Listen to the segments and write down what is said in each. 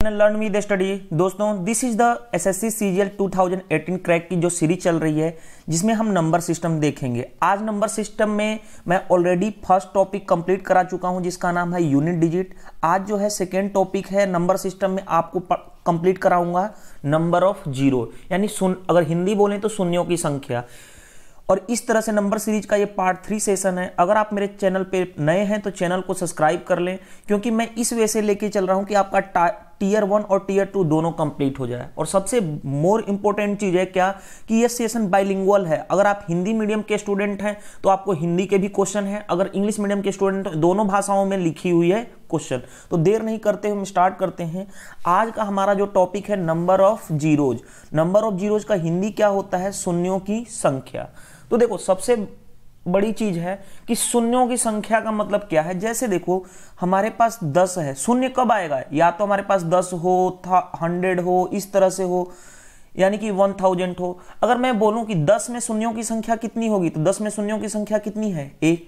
Learn with study. दोस्तों, this is the SSC CGL 2018 crack की जो सीरीज चल रही है, जिसमें हम नंबर सिस्टम देखेंगे। आज नंबर सिस्टम में मैं ऑलरेडी फर्स्ट टॉपिक कंप्लीट करा चुका हूं, जिसका नाम है यूनिट डिजिट। आज जो है सेकेंड टॉपिक है नंबर सिस्टम में, आपको कंप्लीट कराऊंगा नंबर ऑफ जीरो, यानी अगर हिंदी बोलें तो शून्यों की संख्या। और इस तरह से नंबर सीरीज का ये पार्ट 3 सेशन है। अगर आप मेरे चैनल पे नए हैं तो चैनल को सब्सक्राइब कर लें, क्योंकि मैं इस वे से लेके चल रहा हूं कि आपका टीयर 1 और टीयर 2 दोनों कंप्लीट हो जाए। और सबसे मोर इंपॉर्टेंट चीज है क्या कि ये सेशन बाइलिंगुअल है। अगर आप हिंदी मीडियम के स्टूडेंट हैं तो आपको हिंदी के भी क्वेश्चन है, अगर इंग्लिश मीडियम के स्टूडेंट तो दोनों भाषाओं में लिखी हुई है क्वेश्चन। तो देर नहीं करते हम स्टार्ट करते हैं। आज का हमारा जो टॉपिक है number of zeros. Number of zeros का हिंदी क्या होता है? शून्यों की संख्या। तो देखो, सबसे बड़ी चीज है कि शून्यों की संख्या का मतलब क्या है। जैसे देखो, हमारे पास 10 है, शून्य कब आएगा? या तो हमारे पास 10 हो, 100 हो, इस तरह से हो, यानी कि 1000 हो। अगर मैं बोलूं कि 10 में शून्यों की संख्या कितनी होगी, तो 10 में शून्यों की संख्या कितनी है? 1।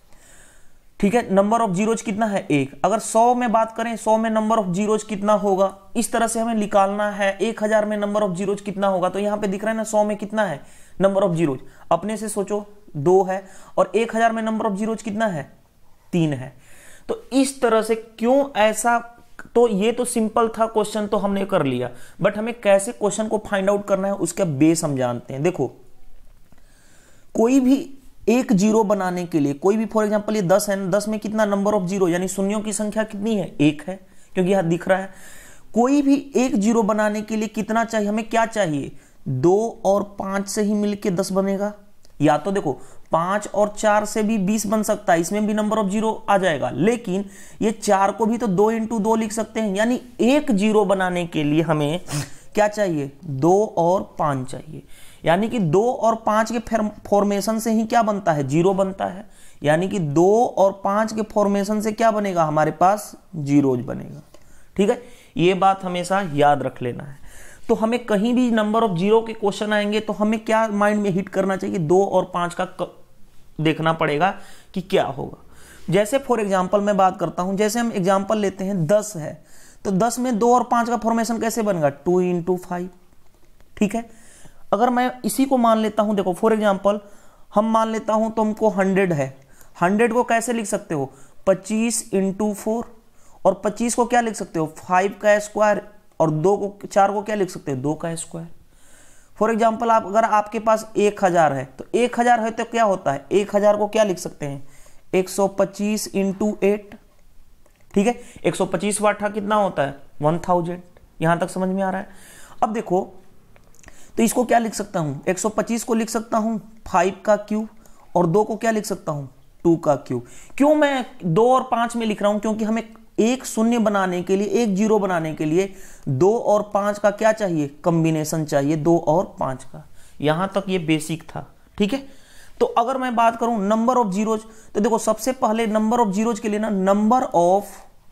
ठीक है, नंबर ऑफ जीरोज कितना है? 1। अगर 100 में बात करें, 100 में नंबर ऑफ जीरोज कितना होगा, इस तरह से हमें निकालना है। 1000 में नंबर ऑफ जीरोज कितना होगा, तो यहां पे दिख रहा है ना 100 में कितना है नंबर ऑफ जीरोज। अपने से सोचो, 2 है। और 1000 में नंबर ऑफ जीरोज कितना है? 3 है। तो इस तरह से क्यों ऐसा? तो ये तो सिंपल था, क्वेश्चन तो हमने कर लिया, बट हमें कैसे क्वेश्चन को फाइंड आउट करना है उसका बेस हम जानते हैं। देखो, कोई भी एक जीरो बनाने के लिए, कोई भी फॉर एग्जांपल ये 10 है, 10 में कितना नंबर ऑफ जीरो, यानी शून्यों की संख्या कितनी है? 1 है, क्योंकि यहां दिख रहा है। कोई भी एक जीरो बनाने के लिए कितना चाहिए? हमें क्या चाहिए? 2 और 5 से ही मिलके 10 बनेगा। या तो देखो, 5 और 4 से भी 20 बन सकता है, इसमें भी नंबर ऑफ जीरो आ जाएगा। लेकिन ये 4 को भी तो 2 × 2 लिख सकते हैं, यानी एक जीरो बनाने के लिए हमें क्या चाहिए? 2 और 5 चाहिए। यानी कि 2 और 5 के फॉर्मेशन से ही क्या बनता है? जीरो बनता है। यानी कि 2 और 5 के फॉर्मेशन से क्या बनेगा? हमारे पास जीरोज बनेगा। ठीक है, ये बात हमेशा याद रख लेना है। तो हमें कहीं भी नंबर ऑफ जीरो के क्वेश्चन आएंगे तो हमें क्या माइंड में हिट करना चाहिए? 2 और 5 का देखना पड़ेगा कि क्या होगा। जैसे फॉर एग्जांपल मैं बात करता हूं, जैसे हम एग्जांपल लेते हैं 10 है, तो 10 में 2 और 5 का फॉर्मेशन कैसे बनेगा? 2 × 5। ठीक है, अगर मैं इसी को मान लेता हूं, देखो फॉर एग्जांपल हम मान लेता हूं तुमको 100 है। 100 को कैसे लिख सकते हो? 25 × 4। और 25 को क्या लिख सकते हो? 5 का स्क्वायर। और 4 को क्या लिख सकते हो? 2 का स्क्वायर। फॉर एग्जाम्पल अगर आपके पास 1000 है, तो 1000 है तो क्या होता है? 1000 को क्या लिख सकते हैं? 125 × 8। ठीक है, 125 वाट कितना होता है? 1000। यहां तक समझ में आ रहा है? अब देखो, तो इसको क्या लिख सकता हूं? 125 को लिख सकता हूं 5 का क्यूब, और 2 को क्या लिख सकता हूं? 2 का क्यूब। क्यों मैं 2 और 5 में लिख रहा हूं? क्योंकि हमें एक शून्य बनाने के लिए, एक जीरो बनाने के लिए 2 और 5 का क्या चाहिए? कॉम्बिनेशन चाहिए 2 और 5 का। यहां तक ये बेसिक था। ठीक है, तो अगर मैं बात करूं नंबर ऑफ जीरोज, तो देखो सबसे पहले नंबर ऑफ जीरोज के लिए ना नंबर ऑफ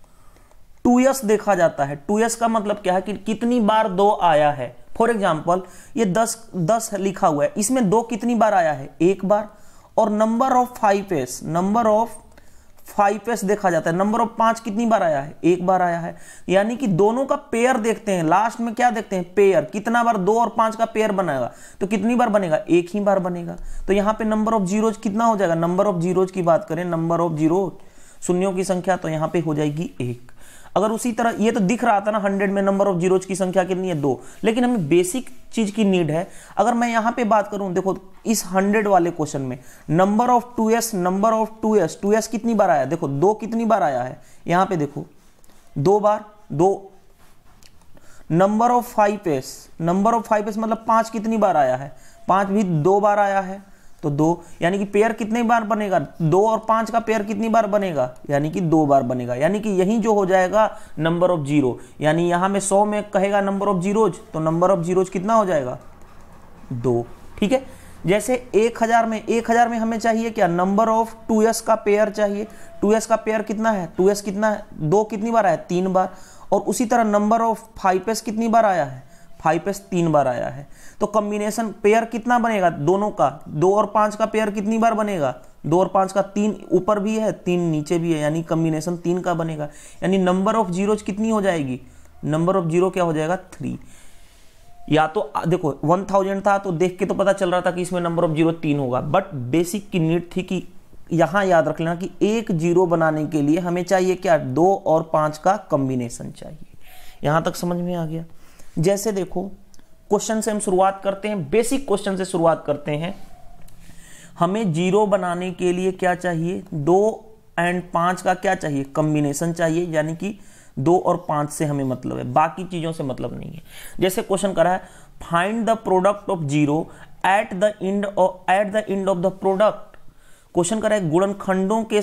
2s देखा जाता है। 2s का मतलब क्या है कि कितनी बार 2 आया है। फॉर एग्जाम्पल ये 10 लिखा हुआ है, इसमें 2 कितनी बार आया है? 1 बार। और number of 5s, number of 5s देखा जाता है, नंबर ऑफ 5 कितनी बार आया है? 1 बार आया है। यानी कि दोनों का पेयर देखते हैं, लास्ट में क्या देखते हैं? पेयर। कितना बार 2 और 5 का पेयर बनेगा? तो कितनी बार बनेगा? 1 ही बार बनेगा। तो यहां पे नंबर ऑफ जीरोज कितना हो जाएगा? नंबर ऑफ जीरोज की बात करें, नंबर ऑफ जीरो शून्यों की संख्या, तो यहां पे हो जाएगी 1। अगर उसी तरह ये तो दिख रहा था ना 100 में नंबर ऑफ जीरोज की संख्या कितनी है? 2। लेकिन हमें बेसिक चीज की नीड है। अगर मैं यहां पे बात करूं, देखो इस 100 वाले क्वेश्चन में number of 2s, number of 2s कितनी बार आया? देखो 2 कितनी बार आया है? यहां पे देखो 2 बार, 2। Number of 5s, number of 5s मतलब 5 कितनी बार आया है? 5 भी 2 बार आया है, तो 2। यानी कि पेयर कितने बार बनेगा? 2 और 5 का पेयर कितनी बार बनेगा? यानी कि 2 बार बनेगा। यानी कि यही जो हो जाएगा नंबर ऑफ जीरो। यानी यहां में 100 में कहेगा नंबर ऑफ जीरोज, तो नंबर ऑफ जीरोज कितना हो जाएगा? 2। ठीक है, जैसे 1000 में हमें चाहिए क्या? नंबर ऑफ 2s का पेयर चाहिए। 2s का पेयर कितना है? 2s कितना है? 2 कितनी बार आया? 3 बार। और उसी तरह नंबर ऑफ 5s कितनी बार आया है? 5s 3 बार आया है। तो कॉम्बिनेशन पेयर कितना बनेगा दोनों का? 2 और 5 का पेयर कितनी बार बनेगा? 2 और 5 का 3 ऊपर भी है, 3 नीचे भी है, यानी कॉम्बिनेशन 3 का बनेगा। यानी नंबर ऑफ जीरोज कितनी हो जाएगी? नंबर ऑफ जीरो क्या हो जाएगा 3। या तो देखो 1000 था तो देख के तो पता चल रहा था कि इसमें नंबर ऑफ जीरो 3 होगा, बट बेसिक की नीड थी कि यहां याद रख लेना कि एक जीरो बनाने के लिए हमें चाहिए क्या, 2 और 5 का कॉम्बिनेशन चाहिए। यहां तक समझ में आ गया। जैसे देखो क्वेश्चन से हम शुरुआत करते हैं, बेसिक क्वेश्चन से शुरुआत करते हैं। हमें जीरो बनाने के लिए क्या चाहिए, 2 और 5 का क्या चाहिए, कॉम्बिनेशन चाहिए, यानी कि 2 और 5 से हमें मतलब है, बाकी चीजों से मतलब नहीं है। जैसे क्वेश्चन करा है find the product of zero at the end of the product. Question करा है गुणनखंडों के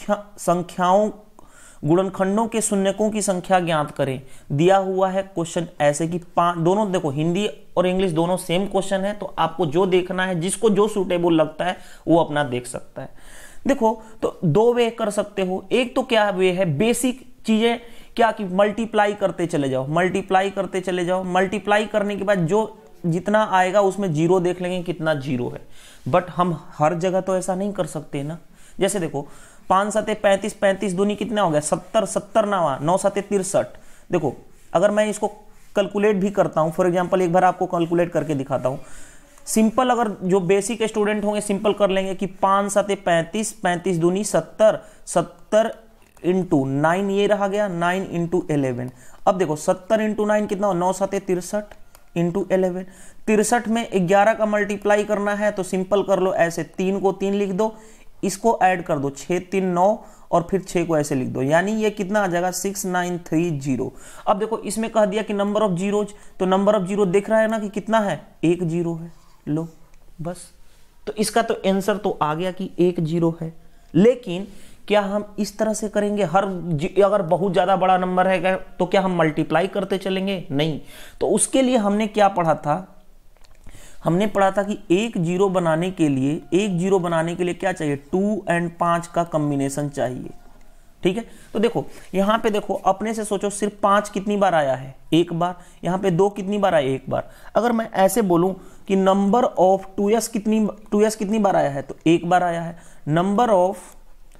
गुणनखंडों के शून्यकों की संख्या ज्ञात करें। दिया हुआ है क्वेश्चन ऐसे कि दोनों देखो हिंदी और इंग्लिश दोनों सेम क्वेश्चन है, तो आपको जो देखना है, जिसको जो सूटेबल लगता है वो अपना देख सकता है। देखो तो 2 वे कर सकते हो। एक तो क्या वे है, बेसिक चीजें क्या कि मल्टीप्लाई करते चले जाओ, मल्टीप्लाई करते चले जाओ, मल्टीप्लाई करने के बाद जो जितना आएगा उसमें जीरो देख लेंगे कितना जीरो है। बट हम हर जगह तो ऐसा नहीं कर सकते ना। जैसे देखो 5 7 35, 35 दूनी कितना हो गया 70, 70 9 9 7 63। देखो अगर मैं इसको कैलकुलेट भी करता हूं, फॉर एग्जांपल एक बार आपको कैलकुलेट करके दिखाता हूं। सिंपल अगर जो बेसिक स्टूडेंट होंगे सिंपल कर लेंगे कि 5 7 35, 35 दूनी 70, 70 इंटू 9 ये रहा गया 9 इंटू 11। अब देखो 70 इंटू 9 कितना हो, 9 7 63 इंटू 11। 63 में 11 का मल्टीप्लाई करना है तो सिंपल कर लो ऐसे, 3 को 3 लिख दो, इसको ऐड कर दो 6 3 9 और फिर 6 को ऐसे लिख दो, यानी ये कितना आ जाएगा 6930। अब देखो इसमें कह दिया कि नंबर ऑफ जीरोज, तो नंबर ऑफ जीरो दिख रहा है ना कि कितना है, 1 जीरो है। लो बस, तो इसका तो आंसर तो आ गया कि 1 जीरो है। लेकिन क्या हम इस तरह से करेंगे, अगर बहुत ज्यादा बड़ा नंबर है तो क्या हम मल्टीप्लाई करते चलेंगे, नहीं। तो उसके लिए हमने क्या पढ़ा था, हमने पढ़ा था कि एक जीरो बनाने के लिए क्या चाहिए, 2 और 5 का कॉम्बिनेशन चाहिए। ठीक है, तो देखो यहां पे देखो अपने से सोचो, सिर्फ 5 कितनी बार आया है, 1 बार। यहां पे 2 कितनी बार आया, 1 बार। अगर मैं ऐसे बोलूं कि नंबर ऑफ 2s कितनी बार आया है, तो 1 बार आया है। नंबर ऑफ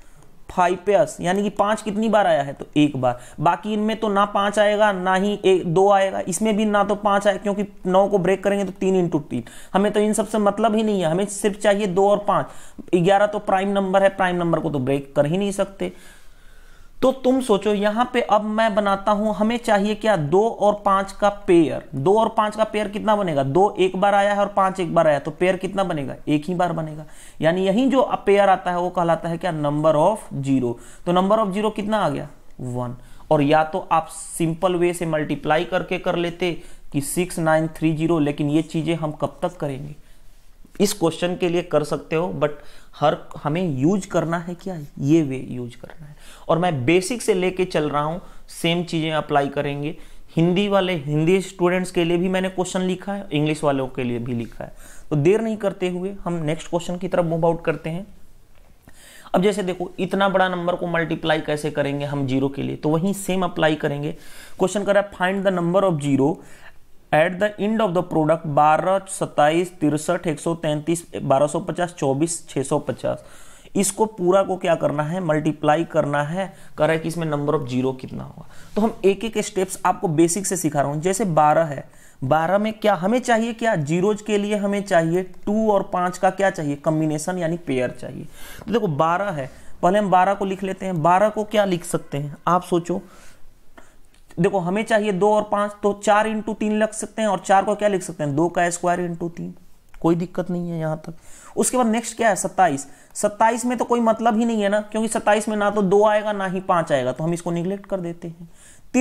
5s यानी कि 5 कितनी बार आया है, तो 1 बार। बाकी इनमें तो ना 5 आएगा ना ही 2 आएगा, इसमें भी ना तो 5 आएगा क्योंकि 9 को ब्रेक करेंगे तो 3 इंटू 3। हमें तो इन सबसे मतलब ही नहीं है, हमें सिर्फ चाहिए 2 और 5। 11 तो प्राइम नंबर है, प्राइम नंबर को तो ब्रेक कर ही नहीं सकते। तो तुम सोचो यहां पे अब मैं बनाता हूं, हमें चाहिए क्या, 2 और 5 का पेयर। 2 और 5 का पेयर कितना बनेगा, 2 1 बार आया है और 5 1 बार आया, तो पेयर कितना बनेगा, 1 ही बार बनेगा। यानी यही जो पेयर आता है वो कहलाता है क्या, नंबर ऑफ जीरो। तो नंबर ऑफ जीरो कितना आ गया, 1। और या तो आप सिंपल वे से मल्टीप्लाई करके कर लेते कि 6930, लेकिन ये चीजें हम कब तक करेंगे, इस क्वेश्चन के लिए कर सकते हो, बट हमें यूज करना है क्या, ये वे यूज करना है। और मैं बेसिक से लेके चल रहा हूं, सेम चीजें अप्लाई करेंगे। हिंदी स्टूडेंट्स के लिए भी मैंने क्वेश्चन लिखा है, इंग्लिश वालों के लिए भी लिखा है। तो देर नहीं करते हुए हम नेक्स्ट क्वेश्चन की तरफ मूव आउट करते हैं। अब जैसे देखो इतना बड़ा नंबर को मल्टीप्लाई कैसे करेंगे हम जीरो के लिए, तो वहीं सेम अप्लाई करेंगे। क्वेश्चन कर रहा है find the number of zero at the end of the product 12 27 63 133 1250 24 650। इसको पूरा को क्या करना है, मल्टीप्लाई करना है। कह रहा है कि इसमें नंबर ऑफ जीरो कितना होगा। तो हम एक एक स्टेप्स आपको बेसिक से सिखा रहा हूं। जैसे 12 है, 12 में क्या हमें चाहिए, क्या जीरोज के लिए हमें चाहिए 2 और 5 का क्या चाहिए, कॉम्बिनेशन यानी पेयर चाहिए। तो देखो 12 है, पहले हम 12 को लिख लेते हैं। 12 को क्या लिख सकते हैं, आप सोचो। देखो हमें चाहिए 2 और 5, तो 4 इंटू 3 लिख सकते हैं, और 4 को क्या लिख सकते हैं, 2 का स्क्वायर इंटू 3। कोई दिक्कत नहीं है यहां तक। उसके बाद नेक्स्ट क्या है, 27। 27 में तो कोई मतलब ही नहीं है ना, क्योंकि 27 में ना तो 2 आएगा ना ही 5 आएगा, तो हम इसको निगलेक्ट कर देते हैं।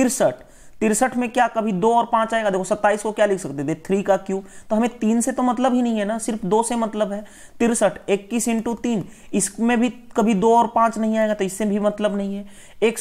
63 में क्या कभी 2 और 5 आएगा। देखो 27 को क्या लिख सकते थे, 3 का क्यूब। तो हमें 3 से तो मतलब ही नहीं है ना, सिर्फ 2 से मतलब है। 63 21 इंटू 3, इसमें भी कभी 2 और 5 नहीं आएगा, तो इससे भी मतलब नहीं है।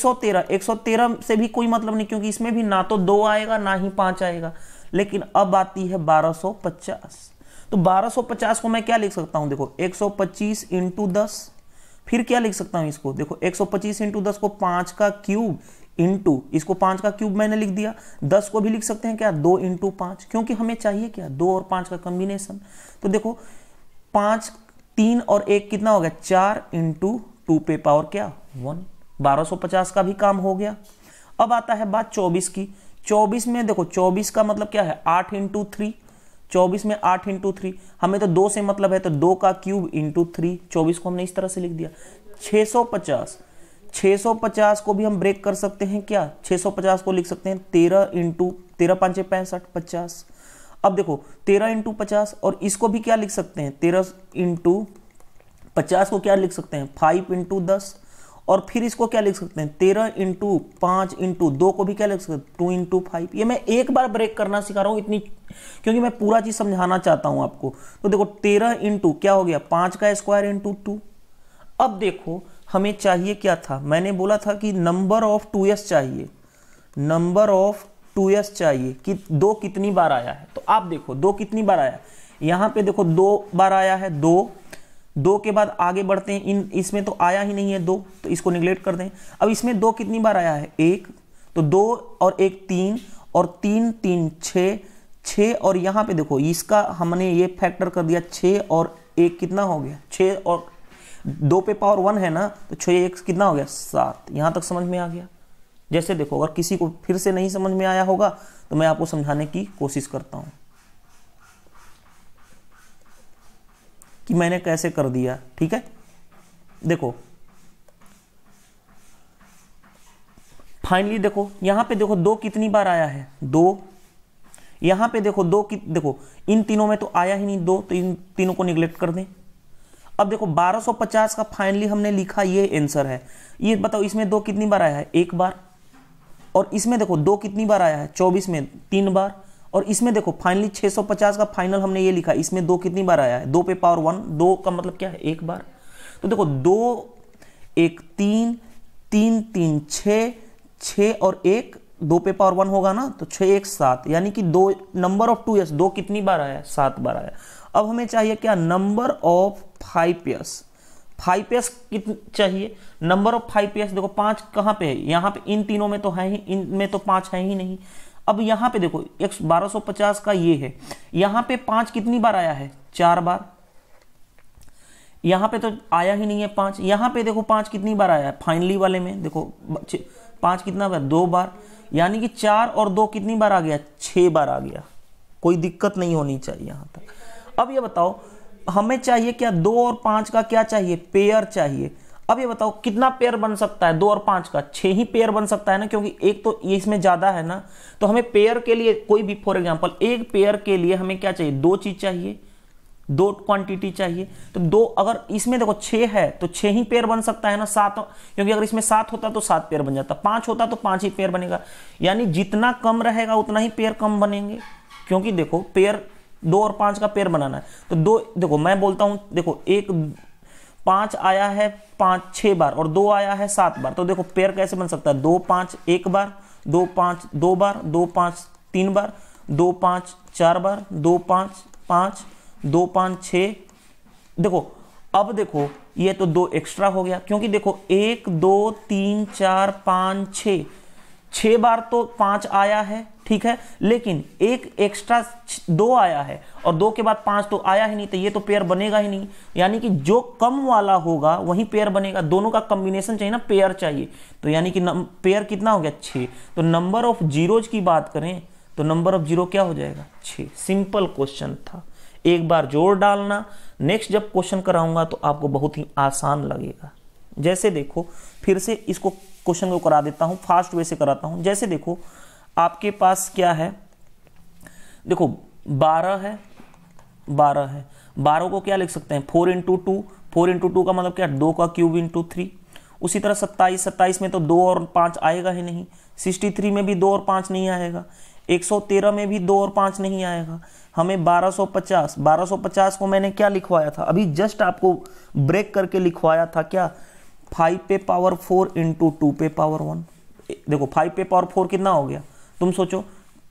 113 से भी कोई मतलब नहीं, क्योंकि इसमें भी ना तो 2 आएगा ना ही 5 आएगा। लेकिन अब आती है 1250। तो 1250 को मैं क्या लिख सकता हूं, देखो 125 इंटू 10। फिर क्या लिख सकता हूं इसको, देखो 125 इंटू 10 को 5 का क्यूब इंटू, इसको 5 का क्यूब मैंने लिख दिया। 10 को भी लिख सकते हैं क्या, 2 इंटू 5, क्योंकि हमें चाहिए क्या, 2 और 5 का कॉम्बिनेशन। तो देखो 5 3 और 1 कितना हो गया, 4 इंटू 2 पे पावर क्या 1। 1250 का भी काम हो गया। अब आता है बात 24 की। 24 में देखो 24 का मतलब क्या है 8 इंटू 3, 24 में 8 इंटू 3, हमें तो 2 से मतलब है तो 2 का क्यूब इंटू 3, 24 को हमने इस तरह से लिख दिया। 650, 650 को भी हम ब्रेक कर सकते हैं क्या, 650 को लिख सकते हैं 13 इंटू 13 5 65 50। अब देखो 13 इंटू 50 और इसको भी क्या लिख सकते हैं 13 इंटू 50 को क्या लिख सकते हैं 5 इंटू 10, और फिर इसको क्या लिख सकते हैं 13 इंटू 5 इंटू 2 को भी क्या लिख सकते हैं 2 इंटू 5। ये मैं एक बार ब्रेक करना सिखा रहा हूँ इतनी, क्योंकि मैं पूरा चीज समझाना चाहता हूं आपको। तो देखो 13 इंटू क्या हो गया 5 का स्क्वायर इंटू 2। अब देखो हमें चाहिए क्या था, मैंने बोला था कि नंबर ऑफ 2s चाहिए, नंबर ऑफ 2s चाहिए कि 2 कितनी बार आया है। तो आप देखो 2 कितनी बार आया है, यहां पे देखो 2 बार आया है, 2 के बाद आगे बढ़ते हैं, इसमें तो आया ही नहीं है 2, तो इसको निगलेक्ट कर दें। अब इसमें 2 कितनी बार आया है 1, तो 2 और 1 3, और 3 3 6 और यहाँ पे देखो इसका हमने ये फैक्टर कर दिया 6 और 1 कितना हो गया 6, और 2 पे पावर 1 है ना, तो 6 1 कितना हो गया 7। यहां तक समझ में आ गया। जैसे देखो अगर किसी को फिर से नहीं समझ में आया होगा तो मैं आपको समझाने की कोशिश करता हूं कि मैंने कैसे कर दिया। ठीक है, देखो फाइनली देखो यहां पे देखो 2 कितनी बार आया है 2, यहां पे देखो 2 देखो इन तीनों में तो आया ही नहीं 2, तो इन तीनों को निगलेक्ट कर दें। अब देखो 1250 का फाइनली हमने लिखा, ये आंसर है। ये बताओ इसमें 2 कितनी बार आया है 1 बार, और इसमें देखो 2 कितनी बार आया है 24 में 3 बार, और इसमें देखो फाइनली 650 का फाइनल हमने ये लिखा, इसमें 2 कितनी बार आया है 2 पे पावर 1, 2 का मतलब क्या है 1 बार। तो देखो 2 1 3 3 3 6 और 1 2 पे पावर 1 होगा ना, तो 6 1 7, यानी कि 2 नंबर ऑफ 2s 2 कितनी बार आया 7 बार आया। अब हमें चाहिए क्या नंबर ऑफ 5s, 5s कितनी चाहिए, नंबर ऑफ 5s देखो 5 कहां पे है, यहां पे इन तीनों में तो है ही, इनमें तो 5 है ही नहीं। अब यहां पे देखो 1250 का ये है, यहां पे 5 कितनी बार आया है 4 बार, यहां पे तो आया ही नहीं है 5, यहां पे देखो 5 कितनी बार आया है फाइनली वाले में, देखो 5 कितना बार 2 बार, यानी कि 4 और 2 कितनी बार आ गया 6 बार आ गया। कोई दिक्कत नहीं होनी चाहिए यहां तक। अब ये बताओ हमें चाहिए क्या 2 और 5 का क्या चाहिए पेयर चाहिए। अब ये बताओ कितना पेयर बन सकता है 2 और 5 का, 6 ही पेयर बन सकता है ना, क्योंकि एक तो ये इसमें ज्यादा है ना। तो हमें पेयर के लिए कोई भी फॉर एग्जांपल एक पेयर के लिए हमें क्या चाहिए 2 चीज चाहिए, 2 क्वांटिटी चाहिए। तो 2 अगर इसमें देखो 6 है तो 6 ही पेयर बन सकता है ना, 7, क्योंकि अगर इसमें 7 होता तो 7 पेयर बन जाता, 5 होता तो 5 ही पेयर बनेगा, यानी जितना कम रहेगा उतना ही पेयर कम बनेंगे। क्योंकि देखो पेयर 2 और 5 का पेयर बनाना है, तो 2 देखो मैं बोलता हूं देखो 5 आया है 6 बार और 2 आया है 7 बार, तो देखो पेयर कैसे बन सकता है 2 5 1 बार, 2 5 2 बार, 2 5 3 बार, 2 5 4 बार, 2 5 5, 2 5 6। देखो अब देखो ये तो 2 एक्स्ट्रा हो गया, क्योंकि देखो 1 2 3 4 5 6 बार तो 5 आया है, ठीक है, लेकिन एक एक्स्ट्रा 2 आया है और 2 के बाद 5 तो आया ही नहीं, तो ये तो पेयर बनेगा ही नहीं। यानी कि जो कम वाला होगा वही पेयर बनेगा, दोनों का कॉम्बिनेशन चाहिए ना, पेयर चाहिए। तो यानी कि पेयर कितना हो गया 6। तो नंबर ऑफ जीरोज की बात करें तो नंबर ऑफ जीरो क्या हो जाएगा 6। सिंपल क्वेश्चन था, एक बार जोड़ डालना, नेक्स्ट जब क्वेश्चन कराऊंगा तो आपको बहुत ही आसान लगेगा। जैसे देखो फिर से इसको क्वेश्चन को करा देता हूं, फास्ट वे से कराता हूं। जैसे देखो आपके पास क्या है, देखो 12 है, 12 को क्या लिख सकते हैं 4 इंटू 2, 4 इंटू 2 का मतलब क्या 2 का क्यूब इंटू 3। उसी तरह 27 में तो 2 और 5 आएगा ही नहीं, 63 में भी 2 और 5 नहीं आएगा, 113 में भी 2 और 5 नहीं आएगा। हमें 1250 को मैंने क्या लिखवाया था, अभी जस्ट आपको ब्रेक करके लिखवाया था क्या 5 पे पावर 4 इंटू 2 पे पावर 1। देखो 5 पे पावर 4 कितना हो गया, तुम सोचो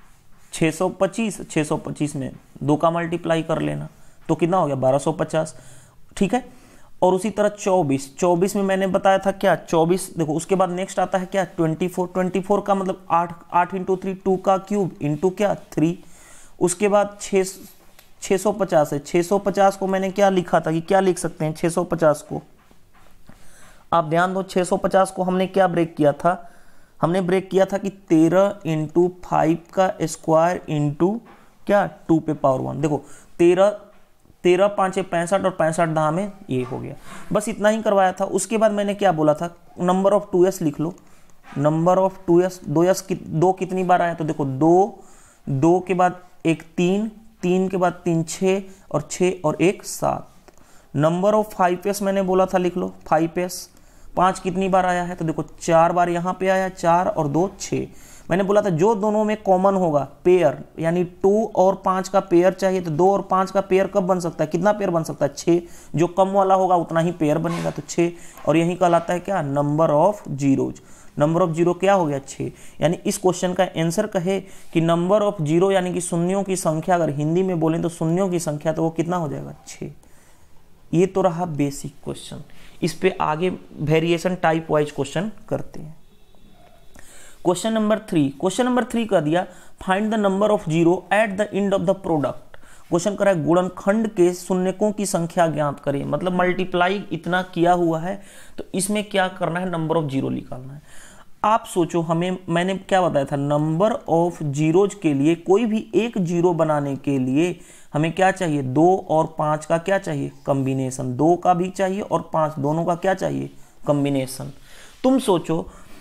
625 में 2 का मल्टीप्लाई कर लेना तो कितना हो गया 1250, ठीक है। और उसी तरह 24 में मैंने बताया था क्या 24, देखो उसके बाद नेक्स्ट आता है क्या 24 का मतलब 8 इंटू 3, 2 का क्यूब इंटू क्या 3। उसके बाद 650 है, 650 को मैंने क्या लिखा था कि क्या लिख सकते हैं 650 को, आप ध्यान दो 650 को हमने क्या ब्रेक किया था हमने ब्रेक किया था कि 13 इंटू 5 का स्क्वायर इंटू क्या 2 पे पावर 1। देखो 13 5 65 और 65 दहा में ये हो गया, बस इतना ही करवाया था। उसके बाद मैंने क्या बोला था, नंबर ऑफ 2s लिख लो। नंबर ऑफ 2s, 2 कितनी बार आया, तो देखो 2 के बाद एक 3 के बाद 3 6 और 6 और 1 7। नंबर ऑफ 5s मैंने बोला था लिख लो 5s, 5 कितनी बार आया है, तो देखो 4 बार यहाँ पे आया, 4 और 2 6। मैंने बोला था जो दोनों में कॉमन होगा पेयर, यानी 2 और 5 का पेयर चाहिए, तो 2 और 5 का पेयर कब बन सकता है, कितना पेयर बन सकता है 6। जो कम वाला होगा उतना ही पेयर बनेगा, तो 6। और यही कहलाता है क्या, number of zeros. Number of zero क्या हो गया 6। यानी इस क्वेश्चन का आंसर कहे कि नंबर ऑफ जीरो यानी कि शून्यों की संख्या, अगर हिंदी में बोलें तो शून्यों की संख्या, तो वो कितना हो जाएगा 6। ये तो रहा बेसिक क्वेश्चन। इस पे आगे वेरिएशन टाइप वाइज क्वेश्चन करते हैं। क्वेश्चन नंबर 3, क्वेश्चन नंबर 3 कर दिया find the number of zero at the end of the product. Question करा है गुणनखंड के शून्यकों की संख्या ज्ञात करें, मतलब मल्टीप्लाई इतना किया हुआ है तो इसमें क्या करना है, नंबर ऑफ जीरो निकालना है। आप सोचो, मैंने क्या बताया था, नंबर ऑफ जीरोज के लिए कोई भी एक जीरो बनाने के लिए हमें क्या चाहिए, 2 और 5 का क्या चाहिए, कॉम्बिनेशन। 2 का भी चाहिए और 5 दोनों का क्या चाहिए, कॉम्बिनेशन। तुम सोचो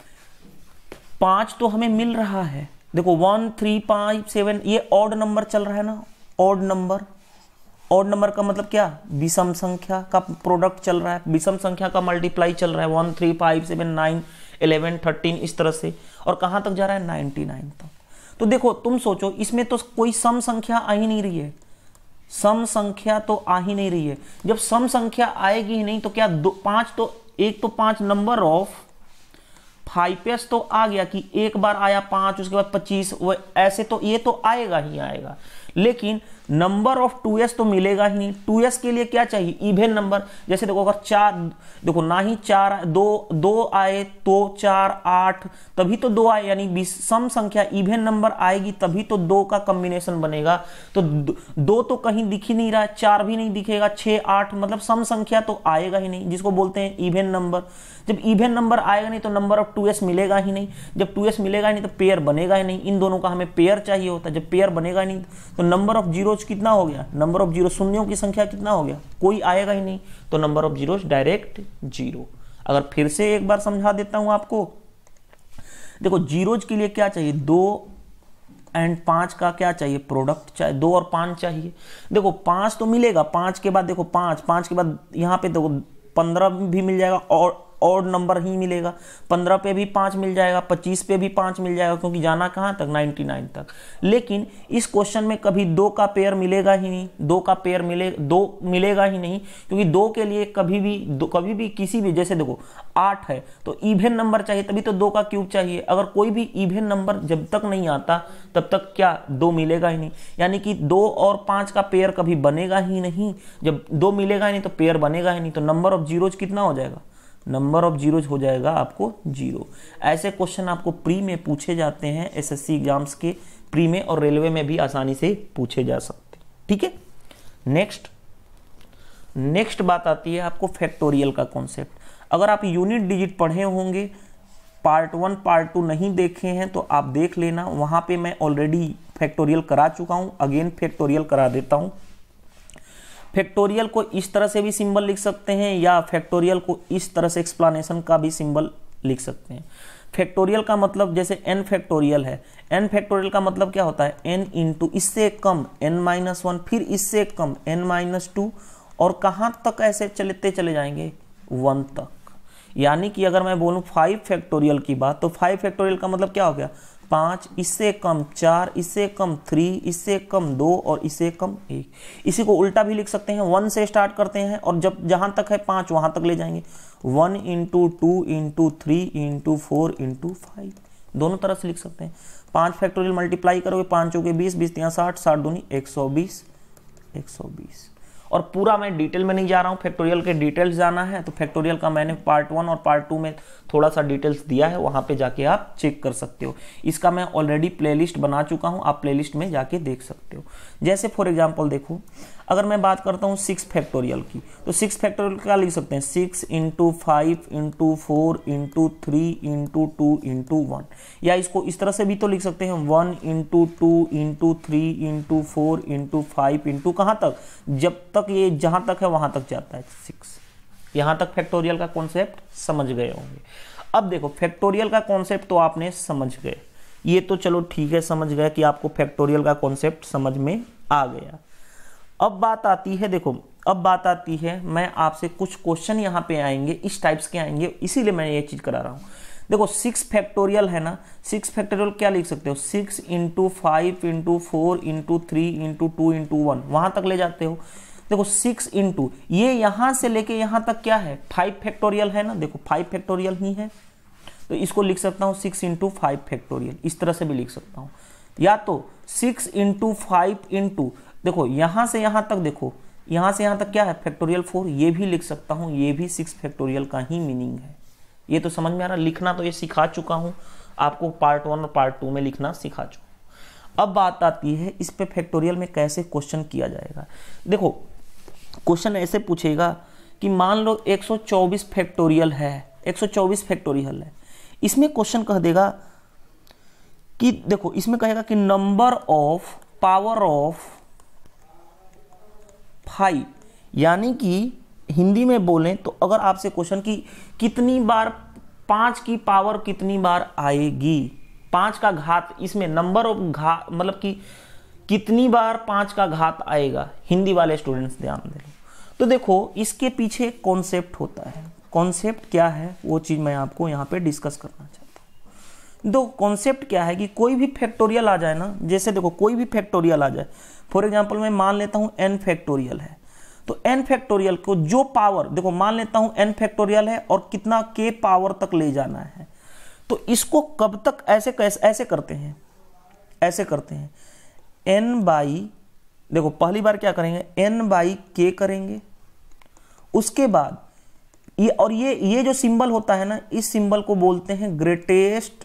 5 तो हमें मिल रहा है, देखो 1 3 5 7, ये ऑड नंबर चल रहा है ना, ऑड नंबर। ऑड नंबर का मतलब क्या, विषम संख्या का प्रोडक्ट चल रहा है, विषम संख्या का मल्टीप्लाई चल रहा है, 1 3 5 7 9 11 13 इस तरह से, और कहां तक जा रहा है 99 तक। तो देखो तुम सोचो इसमें तो कोई सम संख्या आ ही नहीं रही है, सम संख्या तो आ ही नहीं रही है। जब सम संख्या आएगी ही नहीं तो क्या 5 तो एक तो 5 नंबर ऑफ 5s तो आ गया कि एक बार आया 5, उसके बाद 25, वो ऐसे तो ये तो आएगा ही आएगा, लेकिन नंबर ऑफ 2s तो मिलेगा ही नहीं। 2s के लिए क्या चाहिए, इवन नंबर। जैसे देखो अगर 4, देखो ना ही 4 2 आए तो 4 8, तभी तो 2 आए, यानी सम संख्या इवन नंबर आएगी तभी तो 2 का कॉम्बिनेशन बनेगा। तो 2 तो कहीं दिख ही नहीं रहा है, 4 भी नहीं दिखेगा, 6 8, मतलब सम संख्या तो आएगा ही नहीं, जिसको बोलते हैं इवन नंबर। जब इवन नंबर आएगा नहीं तो नंबर ऑफ 2s मिलेगा ही नहीं, जब 2s मिलेगा ही नहीं तो पेयर बनेगा ही नहीं। इन दोनों का हमें पेयर चाहिए होता है, जब पेयर बनेगा ही नहीं तो नंबर ऑफ जीरोज कितना हो गया, नंबर ऑफ जीरो शून्यों की संख्या कितना हो गया, कोई आएगा ही नहीं, तो number of zeros direct zero. अगर फिर से एक बार समझा देता हूं आपको, देखो जीरोज के लिए क्या चाहिए, 2 और 5 का क्या चाहिए, प्रोडक्ट चाहिए, 2 और 5 चाहिए। देखो 5 तो मिलेगा, 5 के बाद देखो 5 के बाद यहाँ पे देखो 15 भी मिल जाएगा, और ऑड नंबर ही मिलेगा, 15 पे भी 5 मिल जाएगा, 25 पे भी 5 मिल जाएगा, क्योंकि जाना कहाँ तक 99 तक। लेकिन इस क्वेश्चन में कभी 2 का पेयर मिलेगा ही नहीं, 2 का पेयर दो मिलेगा ही नहीं, क्योंकि 2 के लिए कभी भी किसी भी, जैसे देखो 8 है तो इवन नंबर चाहिए, तभी तो 2 का क्यूब चाहिए। अगर कोई भी इवन नंबर जब तक नहीं आता तब तक क्या 2 मिलेगा ही नहीं, यानी कि 2 और 5 का पेयर कभी बनेगा ही नहीं। जब 2 मिलेगा ही नहीं तो पेयर बनेगा ही नहीं, तो नंबर ऑफ जीरोज कितना हो जाएगा, नंबर ऑफ जीरोज हो जाएगा आपको 0। ऐसे क्वेश्चन आपको प्री में पूछे जाते हैं, एसएससी एग्जाम्स के प्री में, और रेलवे में भी आसानी से पूछे जा सकते हैं। ठीक है, नेक्स्ट बात आती है आपको फैक्टोरियल का कॉन्सेप्ट। अगर आप यूनिट डिजिट पढ़े होंगे, पार्ट 1 पार्ट 2 नहीं देखे हैं तो आप देख लेना, वहां पे मैं ऑलरेडी फैक्टोरियल करा चुका हूं, अगेन फैक्टोरियल करा देता हूं। फैक्टोरियल को इस तरह से भी सिंबल लिख सकते हैं, या फैक्टोरियल को इस तरह से एक्सप्लेनेशन का भी सिंबल लिख सकते हैं। फैक्टोरियल का मतलब जैसे n फैक्टोरियल है, n फैक्टोरियल का मतलब क्या होता है, n इंटू इससे कम n-1, फिर इससे कम n-2, और कहाँ तक ऐसे चलते चले जाएंगे 1 तक। यानी कि अगर मैं बोलूँ 5 फैक्टोरियल की बात, तो 5 फैक्टोरियल का मतलब क्या हो गया, 5, इससे कम 4, इससे कम 3, इससे कम 2 और इससे कम 1। इसी को उल्टा भी लिख सकते हैं, 1 से स्टार्ट करते हैं और जब जहां तक है 5 वहां तक ले जाएंगे, 1 इंटू 2 इंटू 3 इंटू 4 इंटू 5, दोनों तरह से लिख सकते हैं। 5 फैक्टोरियल मल्टीप्लाई करोगे, 5 हो गए 20, 20 3 60, 60 दूनी 120, 120। और पूरा मैं डिटेल में नहीं जा रहा हूँ, फैक्टोरियल के डिटेल्स जाना है तो फैक्टोरियल का मैंने पार्ट 1 और पार्ट 2 में थोड़ा सा डिटेल्स दिया है, वहाँ पे जाके आप चेक कर सकते हो। इसका मैं ऑलरेडी प्लेलिस्ट बना चुका हूँ, आप प्लेलिस्ट में जाके देख सकते हो। जैसे फॉर एग्जांपल देखो, अगर मैं बात करता हूँ 6 फैक्टोरियल की, तो 6 फैक्टोरियल क्या लिख सकते हैं, 6 × 5 × 4 × 3 × 2 × 1, या इसको इस तरह से भी तो लिख सकते हैं 1 × 2 × 3 × 4 × 5 × कहाँ तक, जब तक ये जहाँ तक है वहाँ तक जाता है 6। यहाँ तक फैक्टोरियल का कॉन्सेप्ट समझ गए होंगे। अब देखो फैक्टोरियल का कॉन्सेप्ट तो आपने समझ गए, ये तो चलो ठीक है, समझ गए कि आपको फैक्टोरियल का कॉन्सेप्ट समझ में आ गया। अब बात आती है, देखो अब बात आती है, मैं आपसे कुछ क्वेश्चन यहाँ पे आएंगे, इस टाइप्स के आएंगे, इसीलिए मैं ये चीज करा रहा हूँ। देखो 6 फैक्टोरियल है ना, 6 फैक्टोरियल क्या लिख सकते हो, 6 × 5 × 4 × 3 × 2 × 1, वहां तक ले जाते हो। देखो 6 × ये यहां से लेके यहां तक क्या है, 5 फैक्टोरियल है ना, देखो 5 फैक्टोरियल ही है, तो इसको लिख सकता हूँ 6 × 5 फैक्टोरियल, इस तरह से भी लिख सकता हूँ। या तो 6 × 5 × देखो यहां से यहां तक, देखो यहां से यहां तक क्या है फैक्टोरियल 4, ये भी लिख सकता हूं, ये भी 6 फैक्टोरियल का ही मीनिंग है। ये तो समझ में आ रहा, लिखना तो ये सिखा चुका हूं आपको, पार्ट 1 और पार्ट 2 में लिखना सिखा चुका। अब बात आती है इस पे फैक्टोरियल में कैसे क्वेश्चन किया जाएगा। देखो क्वेश्चन ऐसे पूछेगा कि मान लो 124 फैक्टोरियल है, 124 फैक्टोरियल है, इसमें क्वेश्चन कह देगा कि देखो इसमें कहेगा कि नंबर ऑफ पावर ऑफ 5, यानी कि हिंदी में बोलें तो अगर आपसे क्वेश्चन की कितनी बार 5 की पावर कितनी बार आएगी, 5 का घात, इसमें नंबर ऑफ घात मतलब कि कितनी बार 5 का घात आएगा, हिंदी वाले स्टूडेंट्स ध्यान दें। तो देखो इसके पीछे कॉन्सेप्ट होता है, कॉन्सेप्ट क्या है वो चीज मैं आपको यहाँ पे डिस्कस करना चाहता हूँ। दो कॉन्सेप्ट क्या है कि कोई भी फैक्टोरियल आ जाए ना, जैसे देखो कोई भी फैक्टोरियल आ जाए, फॉर एग्जांपल मैं मान लेता हूं n फैक्टोरियल है, तो n फैक्टोरियल को जो पावर, देखो मान लेता हूं n फैक्टोरियल है और कितना k पावर तक ले जाना है, तो इसको कब तक ऐसे करते हैं, ऐसे करते हैं n बाई, देखो पहली बार क्या करेंगे n बाई k करेंगे, उसके बाद ये, और ये जो सिंबल होता है ना, इस सिंबल को बोलते हैं ग्रेटेस्ट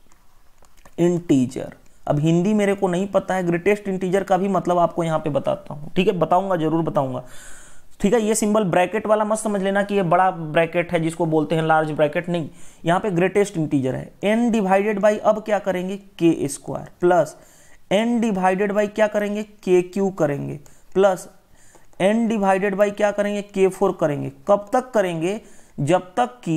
इंटीजर। अब हिंदी मेरे को नहीं पता है, ग्रेटेस्ट इंटीजर का भी मतलब आपको यहाँ पे बताता हूँ, ठीक है, बताऊंगा, जरूर बताऊंगा, ठीक है। ये सिंबल ब्रैकेट वाला मत समझ लेना कि ये बड़ा ब्रैकेट है जिसको बोलते हैं लार्ज ब्रैकेट, नहीं, यहाँ पे ग्रेटेस्ट इंटीजर है। n डिवाइडेड बाई, अब क्या करेंगे k² plus n divided by क्या करेंगे k³ करेंगे, प्लस n डिवाइडेड बाई क्या करेंगे k4 करेंगे। कब तक करेंगे, जब तक कि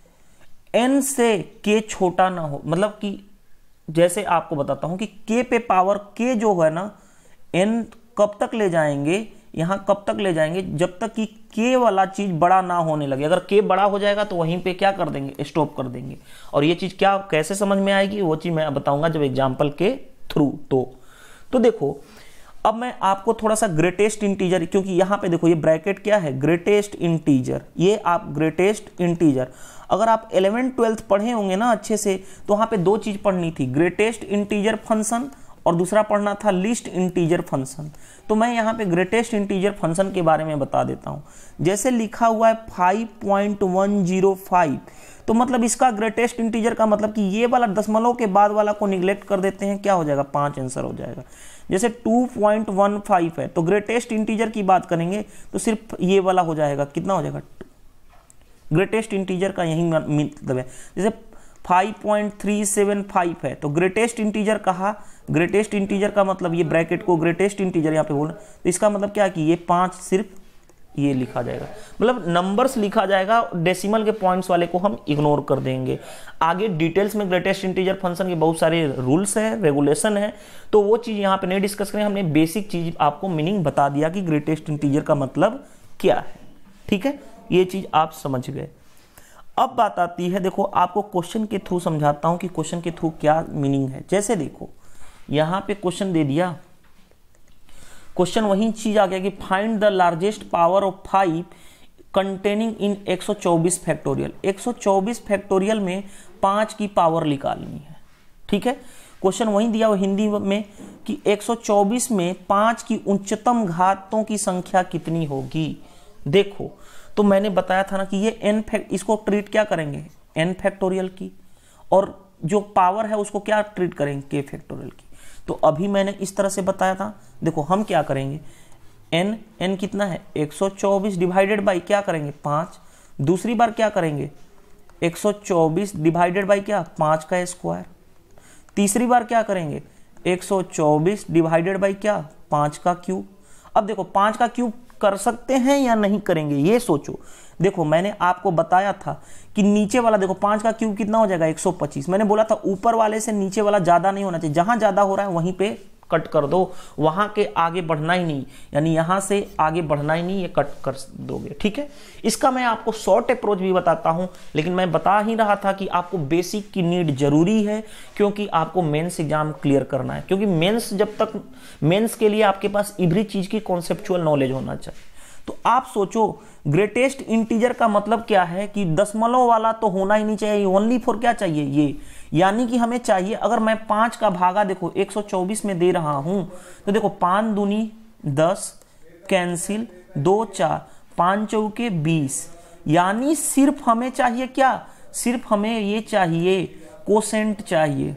n से k छोटा ना हो, मतलब कि जैसे आपको बताता हूं कि k पे पावर k जो है ना, n कब तक ले जाएंगे, यहां कब तक ले जाएंगे, जब तक कि k वाला चीज बड़ा ना होने लगे। अगर k बड़ा हो जाएगा तो वहीं पे क्या कर देंगे, स्टॉप कर देंगे। और ये चीज क्या कैसे समझ में आएगी वो चीज मैं बताऊंगा जब एग्जाम्पल के थ्रू। तो देखो अब मैं आपको थोड़ा सा ग्रेटेस्ट इंटीजर, क्योंकि यहां पे देखो ये ब्रैकेट क्या है, ग्रेटेस्ट इंटीजर, ये आप ग्रेटेस्ट इंटीजर, अगर आप 11th 12th पढ़े होंगे ना अच्छे से, तो वहां पे दो चीज पढ़नी थी, ग्रेटेस्ट इंटीजर फंक्शन और दूसरा पढ़ना था लीस्ट इंटीजर फंक्शन। तो मैं यहाँ पे ग्रेटेस्ट इंटीजर फंक्शन के बारे में बता देता हूँ। जैसे लिखा हुआ है 5.105, तो मतलब इसका ग्रेटेस्ट इंटीजर का मतलब कि ये वाला दशमलव के बाद वाला को निगलेक्ट कर देते हैं, क्या हो जाएगा 5 आंसर हो जाएगा। जैसे 2.15 है तो ग्रेटेस्ट इंटीजर की बात करेंगे तो सिर्फ ये वाला हो जाएगा, कितना हो जाएगा 2। ग्रेटेस्ट इंटीजर का यही मतलब है। जैसे 5.375 है तो ग्रेटेस्ट इंटीजर कहा, ग्रेटेस्ट इंटीजर का मतलब ये ब्रैकेट को ग्रेटेस्ट इंटीजर यहाँ पे बोलना, तो इसका मतलब क्या है कि ये 5 सिर्फ ये लिखा जाएगा, मतलब नंबर्स लिखा जाएगा, डेसिमल के पॉइंट्स वाले को हम इग्नोर कर देंगे। आगे डिटेल्स में ग्रेटेस्ट इंटीजर फंक्शन के बहुत सारे रूल्स है, रेगुलेशन है, तो वो चीज यहाँ पे नहीं डिस्कस करें, हमने बेसिक चीज आपको मीनिंग बता दिया कि ग्रेटेस्ट इंटीजर का मतलब क्या है, ठीक है, ये चीज आप समझ गए। अब बात आती है, देखो आपको क्वेश्चन के थ्रू समझाता हूं कि क्वेश्चन के थ्रू क्या मीनिंग है। जैसे देखो यहां पे क्वेश्चन दे दिया, क्वेश्चन वही चीज आ गया कि find the largest power of 5 containing in 124 factorial. 124 factorial में 5 की पावर निकालनी है, ठीक है। क्वेश्चन वही दिया वो हिंदी में कि 124 में 5 की उच्चतम घातों की संख्या कितनी होगी। देखो तो मैंने बताया था ना कि ये इसको ट्रीट क्या करेंगे, n फैक्टोरियल की, और जो पावर है उसको क्या ट्रीट करेंगे, k फैक्टोरियल की। तो अभी मैंने इस तरह से बताया था। देखो हम क्या करेंगे, n कितना है 124 डिवाइडेड बाई क्या करेंगे 5, दूसरी बार क्या करेंगे 124 डिवाइडेड बाई क्या 5 का स्क्वायर, तीसरी बार क्या करेंगे 124 डिवाइडेड बाई क्या 5 का क्यूब। अब देखो 5 का क्यूब कर सकते हैं या नहीं करेंगे ये सोचो। देखो मैंने आपको बताया था कि नीचे वाला देखो 5 का क्यूब कितना हो जाएगा 125। मैंने बोला था ऊपर वाले से नीचे वाला ज्यादा नहीं होना चाहिए, जहां ज्यादा हो रहा है वहीं पे कट कर दो, वहां के आगे बढ़ना ही नहीं, यानी यहां से आगे बढ़ना ही नहीं, ये कट कर दोगे, ठीक है। इसका मैं आपको शॉर्ट अप्रोच भी बताता हूं, लेकिन मैं बता ही रहा था कि आपको बेसिक की नीड जरूरी है, क्योंकि आपको मेंस एग्जाम क्लियर करना है। क्योंकि मेंस जब तक मेंस के लिए आपके पास एवरी चीज की कॉन्सेप्चुअल नॉलेज होना चाहिए। तो आप सोचो ग्रेटेस्ट इंटीजर का मतलब क्या है कि दशमलव वाला तो होना ही नहीं चाहिए, ओनली फॉर क्या चाहिए ये, यानी कि हमें चाहिए अगर मैं 5 का भागा देखो 124 में दे रहा हूं तो देखो 5 दूनी 10 कैंसिल 2 4 5 चौके 20, यानी सिर्फ हमें चाहिए क्या, सिर्फ हमें ये चाहिए कोसेंट चाहिए,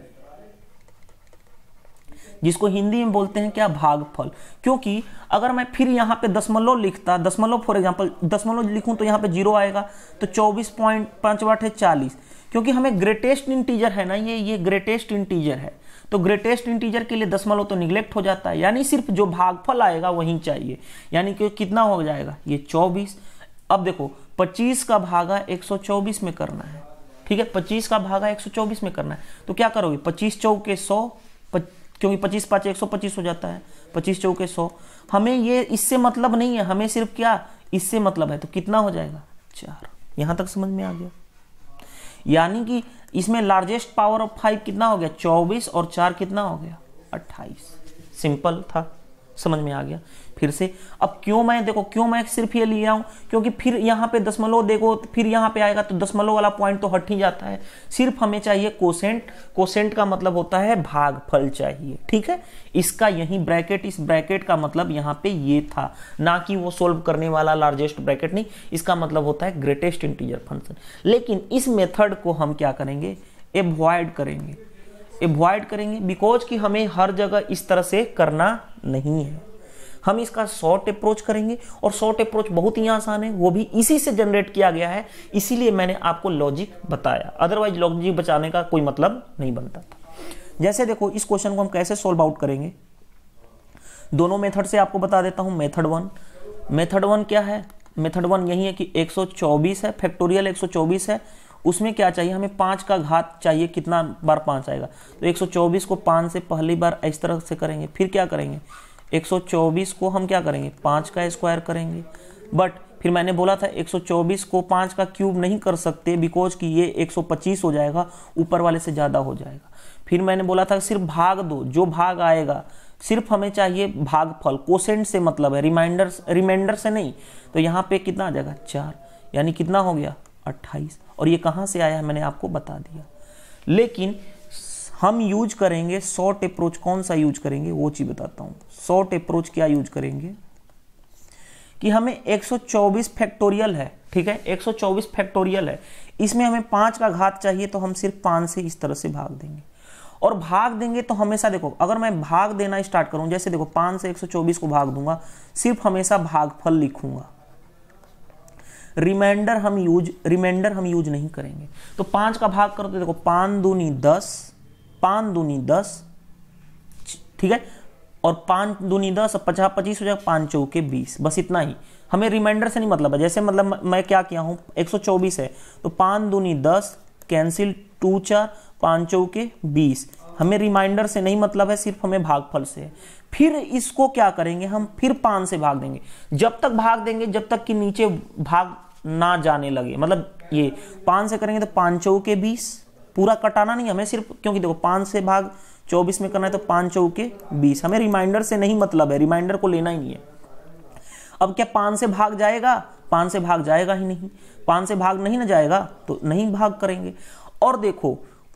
जिसको हिंदी में बोलते हैं क्या भागफल। क्योंकि अगर मैं फिर यहाँ पे दशमलव लिखता, दशमलव फॉर एग्जांपल दशमलव लिखूं तो यहाँ पे 0 आएगा, तो 24.5 है 40, क्योंकि हमें ग्रेटेस्ट इंटीजर है ना ये ग्रेटेस्ट इंटीजर है, तो ग्रेटेस्ट इंटीजर के लिए दशमलव तो निगलेक्ट हो जाता है, यानी सिर्फ जो भागफल आएगा वही चाहिए, यानी कि कितना हो जाएगा ये 24। अब देखो 25 का भागा 124 में करना है, ठीक है, 25 का भागा 124 में करना है, तो क्या करोगे 25 चौके 100, क्योंकि 25 5 125 हो जाता है, 25 चौके 100। हमें ये इससे मतलब नहीं है, हमें सिर्फ क्या इससे मतलब है, तो कितना हो जाएगा 4। यहां तक समझ में आ गया, यानी कि इसमें लार्जेस्ट पावर ऑफ 5 कितना हो गया 24 और 4 कितना हो गया 28। सिंपल था, समझ में आ गया। फिर से अब क्यों मैं सिर्फ ये लिया हूं, क्योंकि फिर यहाँ पे दशमलव देखो, फिर यहाँ पे आएगा तो दशमलव वाला पॉइंट तो हट ही जाता है, सिर्फ हमें चाहिए कोसेंट। कोसेंट का मतलब होता है भागफल चाहिए, ठीक है। इसका यही ब्रैकेट, इस ब्रैकेट का मतलब यहाँ पे ये था, ना कि वो सोल्व करने वाला लार्जेस्ट ब्रैकेट नहीं, इसका मतलब होता है ग्रेटेस्ट इंटीजर फंक्शन। लेकिन इस मेथड को हम क्या करेंगे, अवॉइड करेंगे, बिकॉज कि हमें हर जगह इस तरह से करना नहीं है। हम इसका शॉर्ट अप्रोच करेंगे, और शॉर्ट अप्रोच बहुत ही आसान है, वो भी इसी से जनरेट किया गया है, इसीलिए मैंने आपको लॉजिक बताया, अदरवाइज लॉजिक बचाने का कोई मतलब नहीं बनता था। जैसे देखो इस क्वेश्चन को हम कैसे सोल्व आउट करेंगे, दोनों मेथड से आपको बता देता हूं। मेथड वन क्या है, मेथड वन यही है कि 124 है, फैक्टोरियल 124 है, उसमें क्या चाहिए हमें 5 का घात चाहिए, कितना बार 5 आएगा, तो 124 को 5 से पहली बार इस तरह से करेंगे, फिर क्या करेंगे 124 को हम क्या करेंगे 5 का स्क्वायर करेंगे। बट फिर मैंने बोला था 124 को 5 का क्यूब नहीं कर सकते, बिकॉज कि ये 125 हो जाएगा, ऊपर वाले से ज़्यादा हो जाएगा। फिर मैंने बोला था सिर्फ भाग दो, जो भाग आएगा सिर्फ हमें चाहिए भागफल, कोसेंट से मतलब है, रिमाइंडर से नहीं। तो यहाँ पे कितना आ जाएगा 4, यानी कितना हो गया 28, और ये कहाँ से आया है मैंने आपको बता दिया। लेकिन हम यूज करेंगे शॉर्ट अप्रोच, कौन सा यूज करेंगे वो चीज बताता हूं। शॉर्ट अप्रोच क्या यूज करेंगे कि हमें 124 फैक्टोरियल है, ठीक है, 124 फैक्टोरियल है, इसमें हमें 5 का घात चाहिए, तो हम सिर्फ 5 से इस तरह से भाग देंगे। और भाग देंगे तो हमेशा देखो, अगर मैं भाग देना स्टार्ट करूं, जैसे देखो 5 से 124 को भाग दूंगा, सिर्फ हमेशा भागफल लिखूंगा, रिमाइंडर हम यूज नहीं करेंगे। तो 5 का भाग करो तो देखो 5 दूनी 10, 5 दूनी 10, ठीक है, और 5 दूनी 10, 50 25 हो जाएगा, 5 चौके 20, बस इतना ही। हमें रिमाइंडर से नहीं मतलब है, जैसे मतलब मैं क्या किया हूं 124 है तो 5 दूनी 10 कैंसिल 2 4 5 चौके 20, हमें रिमाइंडर से नहीं मतलब है, सिर्फ हमें भागफल से है। फिर इसको क्या करेंगे हम, फिर 5 से भाग देंगे, जब तक भाग देंगे जब तक कि नीचे भाग ना जाने लगे, मतलब ये 5 से करेंगे तो 5 चौके 20, पूरा कटाना नहीं हमें, सिर्फ क्योंकि देखो 5 से भाग 24 में करना है तो 5 चौके 20, हमें रिमाइंडर से नहीं मतलब है, रिमाइंडर को लेना ही नहीं है। अब क्या 5 से भाग जाएगा, 5 से भाग जाएगा ही नहीं, 5 से भाग नहीं ना जाएगा तो नहीं भाग करेंगे। और देखो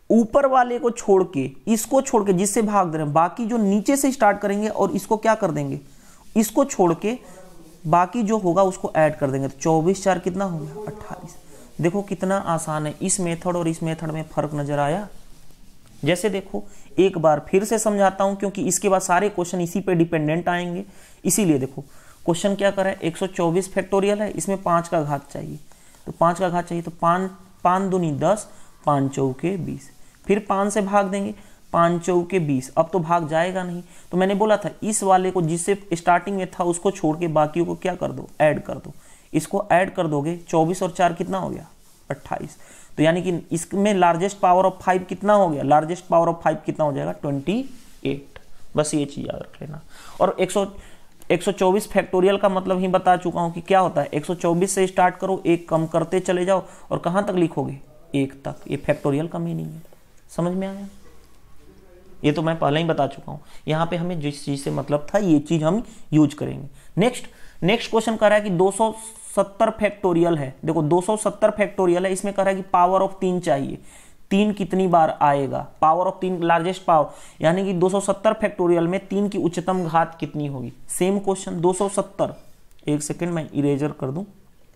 ऊपर वाले को छोड़ के, इसको छोड़ के जिससे भाग दे रहे हैं, बाकी जो नीचे से स्टार्ट करेंगे और इसको क्या कर देंगे, इसको छोड़ के बाकी जो होगा उसको ऐड कर देंगे। तो 24 4 कितना हो गया 28। देखो कितना आसान है, इस मेथड और इस मेथड में फर्क नजर आया। जैसे देखो एक बार फिर से समझाता हूं क्योंकि इसके बाद सारे क्वेश्चन इसी पे डिपेंडेंट आएंगे, इसीलिए देखो क्वेश्चन क्या कर रहा है, 124 फैक्टोरियल है, इसमें 5 का घात चाहिए, तो 5 का घात चाहिए, तो 5 दूनी 10, 5 चौके 20, फिर 5 से भाग देंगे, 5 चौके 20। अब तो भाग जाएगा नहीं, तो मैंने बोला था इस वाले को जिससे स्टार्टिंग में था उसको छोड़ के बाकी को क्या कर दो, ऐड कर दो। इसको ऐड कर दोगे, 24 और 4 कितना हो गया 28। तो यानी कि इसमें लार्जेस्ट पावर ऑफ 5 कितना हो गया, लार्जेस्ट पावर ऑफ 5 कितना हो जाएगा 28। बस ये चीज याद रख लेना। और 124 फैक्टोरियल का मतलब ही बता चुका हूं कि क्या होता है, 124 से स्टार्ट करो, एक कम करते चले जाओ और कहां तक लिखोगे, 1 तक। ये फैक्टोरियल का मीनिंग है, समझ में आया? ये तो मैं पहले ही बता चुका हूं। यहां पे हमें जिस चीज से मतलब था ये चीज हम यूज करेंगे। नेक्स्ट क्वेश्चन कह रहा है कि 270 फैक्टोरियल है। देखो 270 फैक्टोरियल है, इसमें कह रहा है कि पावर ऑफ 3 चाहिए, 3 कितनी बार आएगा, पावर ऑफ 3 लार्जेस्ट पावर, यानी कि 270 फैक्टोरियल में 3 की उच्चतम घात कितनी होगी। सेम क्वेश्चन 270, एक सेकेंड मैं इरेजर कर दूं।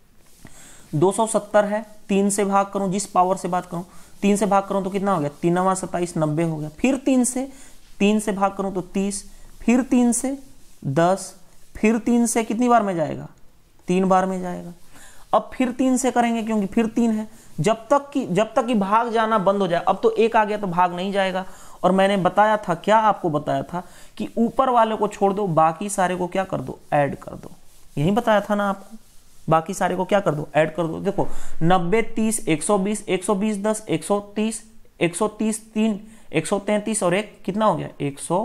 270 है, 3 से भाग करूं, जिस पावर से बात करूं 3 से भाग करूं तो कितना हो गया, 3 27 90 हो गया। फिर 3 से भाग करूं तो 30, फिर 3 से 10, फिर 3 से कितनी बार में जाएगा, 3 बार में जाएगा। अब फिर 3 से करेंगे क्योंकि फिर 3 है, जब तक कि भाग जाना बंद हो जाए। अब तो 1 आ गया तो भाग नहीं जाएगा। और मैंने बताया था, क्या आपको बताया था कि ऊपर वाले को छोड़ दो, बाकी सारे को क्या कर दो, ऐड कर दो। यही बताया था ना आपको, बाकी सारे को क्या कर दो, ऐड कर दो। देखो 90 30 120 120 10 130 130 3 133 और एक कितना हो गया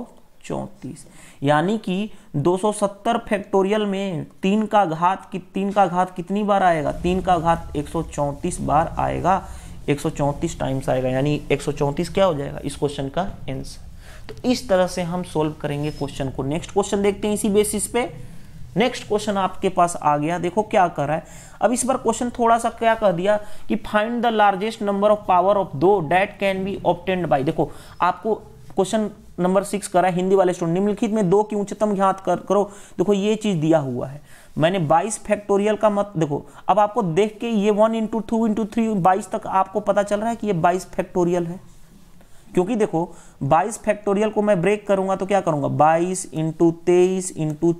134। यानी कि 270 फैक्टोरियल में 3 का घात कितनी बार आएगा, 3 का घात 134 बार आएगा, 134 टाइम्स आएगा, यानी 134 क्या हो जाएगा इस क्वेश्चन का आंसर। तो इस तरह से हम सोल्व करेंगे क्वेश्चन को। नेक्स्ट क्वेश्चन देखते हैं इसी बेसिस पे। नेक्स्ट क्वेश्चन आपके पास आ गया, देखो क्या कर रहा है। अब इस बार क्वेश्चन थोड़ा सा क्या कह दिया कि find the largest number of power of दो that can be obtained by. देखो आपको क्वेश्चन नंबर 6 करा है हिंदी वाले स्टूडेंट, निम्नलिखित में 2 की उच्चतम घात करो। देखो ये चीज दिया हुआ है, मैंने 22 फैक्टोरियल का मत देखो। अब आपको देख के ये 1 × 2 × 3 22 तक आपको पता चल रहा है कि ये 22 फैक्टोरियल है, क्योंकि देखो 22 फैक्टोरियल को मैं ब्रेक करूंगा तो क्या करूंगा, 22 × 23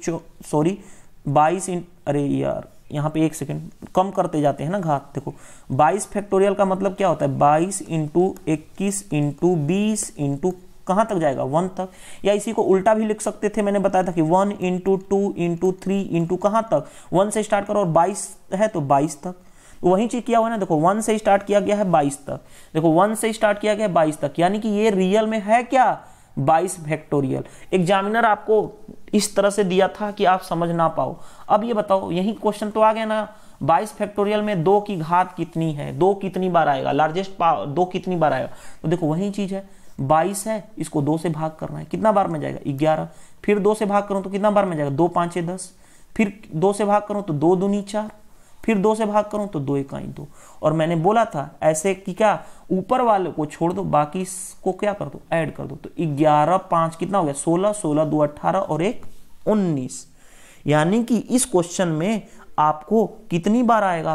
× 22 अरे यार यहाँ पे एक सेकेंड कम करते जाते हैं ना घात। देखो 22 फैक्टोरियल का मतलब क्या होता है, 22 × 21 × 20 × कहां तक जाएगा 1 तक। या इसी को उल्टा भी लिख सकते थे, मैंने बताया था कि 1 × 2 × 3 × कहां तक 1 से स्टार्ट करो और 22 है तो 22 तक। वही चीज किया हुआ है ना, देखो 1 से स्टार्ट किया गया है 22 तक, देखो 1 से स्टार्ट किया गया है 22 तक, यानी कि ये रियल में है क्या 22 फैक्टोरियल। एग्जामिनर आपको इस तरह से दिया था कि आप समझ ना पाओ। अब ये बताओ, यही क्वेश्चन तो आ गया ना, 22 फैक्टोरियल में 2 की घात कितनी है, 2 कितनी बार आएगा, लार्जेस्ट पावर 2 कितनी बार आएगा। तो देखो वही चीज है, 22 है, इसको 2 से भाग करना है, कितना बार में जाएगा 11, फिर 2 से भाग करूं तो कितना बार में जाएगा 2 × 5 = 10, फिर 2 से भाग करूं तो 2 दूनी 4, फिर 2 से भाग करूं तो 2 × 1 = 2। और मैंने बोला था ऐसे कि क्या ऊपर वाले को छोड़ दो, बाकी को क्या कर दो, ऐड कर दो। तो 11 5 कितना हो गया 16, 16 2 18 और 1 19। यानी कि इस क्वेश्चन में आपको कितनी बार आएगा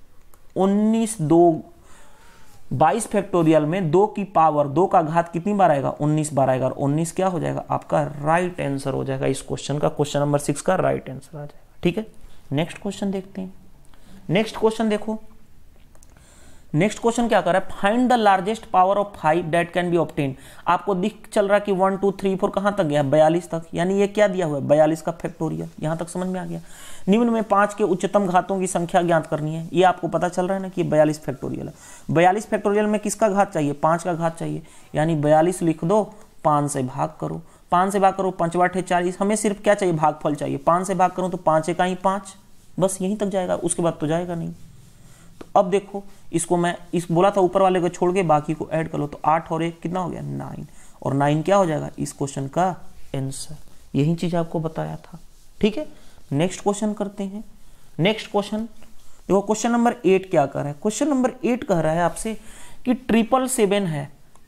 19, 22 फैक्टोरियल में 2 की पावर 2 का घात कितनी बार आएगा 19 बार आएगा, और 19 क्या हो जाएगा आपका राइट आंसर हो जाएगा इस क्वेश्चन का, क्वेश्चन नंबर 6 का राइट आंसर आ जाएगा। ठीक है, नेक्स्ट क्वेश्चन देखते हैं। नेक्स्ट क्वेश्चन देखो, नेक्स्ट क्वेश्चन क्या कर रहा है, find the largest power of 5 that can be obtain. आपको दिख चल रहा है कि 1 2 3 4 कहां तक गया 42 तक, यानी ये क्या दिया हुआ है 42 का फैक्टोरियल। यहां तक समझ में आ गया। निम्न में 5 के उच्चतम घातों की संख्या ज्ञात करनी है, ये आपको पता चल रहा है ना कि 42 फैक्टोरियल है। 42 फैक्टोरियल में किसका घात चाहिए 5 का घात चाहिए, यानी 42 लिख दो, 5 से भाग करो, 5 से भाग करो 5 × 8 = 40। हमें सिर्फ क्या चाहिए भागफल चाहिए, 5 से भाग करो तो 5 × 1 = 5, बस यहीं तक जाएगा, उसके बाद तो जाएगा नहीं। तो अब देखो इसको मैं बोला था ऊपर वाले को छोड़ के बाकी को ऐड कर लो, तो 8 और 1 कितना हो गया 9, और 9 क्या हो जाएगा इस क्वेश्चन का आंसर। यही चीज आपको बताया था। ठीक है, नेक्स्ट क्वेश्चन करते हैं। नेक्स्ट क्वेश्चन देखो, क्वेश्चन नंबर 8 क्या कर रहा है, क्वेश्चन नंबर 8 कह रहा है आपसे कि 777 है,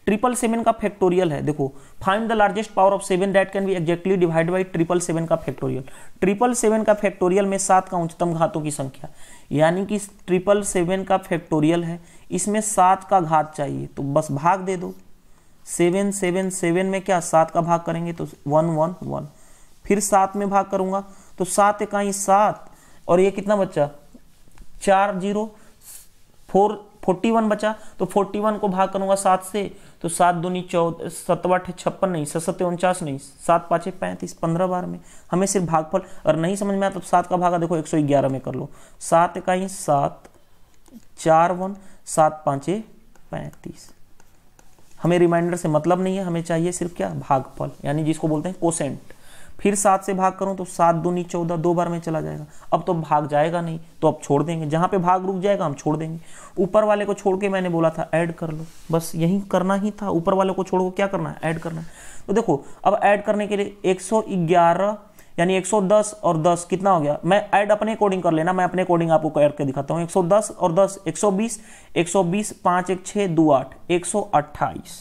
777 का फैक्टोरियल है। देखो, find the largest power of 7 that can be exactly divide by 777 का फैक्टोरियल। 777 का फैक्टोरियल में 7 का उच्चतम घातों की संख्या, यानी कि 777 का फैक्टोरियल है, इसमें 7 का घात चाहिए, तो बस भाग दे दो। 777 में क्या 7 का भाग करेंगे तो 111, फिर 7 में भाग करूंगा तो 7 इकाई 7, और ये कितना बचा 4 0 4 41 बचा, तो 41 को भाग करूंगा 7 से तो 7 दूनी 14, 7 8 56 नहीं, 7 7 49 नहीं, 7 5 35, 15 बार में हमें सिर्फ भागफल। और नहीं समझ में आया तो 7 का भागा देखो 111 में कर लो। 7 इकाई 7, 4 1, 7 5 35। हमें रिमाइंडर से मतलब नहीं है, हमें चाहिए सिर्फ क्या भागफल, यानी जिसको बोलते हैं कोसेंट। फिर 7 से भाग करूं तो 7 दूनी 14, 2 बार में चला जाएगा। अब तो भाग जाएगा नहीं, तो अब छोड़ देंगे, जहां पे भाग रुक जाएगा हम छोड़ देंगे। ऊपर वाले को छोड़ के मैंने बोला था ऐड कर लो, बस यही करना ही था। ऊपर वाले को छोड़ को क्या करना है, ऐड करना है। तो देखो अब ऐड करने के लिए 111 यानी 110 और 10 कितना हो गया, मैं ऐड अपने अकॉर्डिंग कर लेना, मैं अपने अकॉर्डिंग आपको करके दिखाता हूँ। 110 और 10 120, 120 5 1 6 2 8, 128।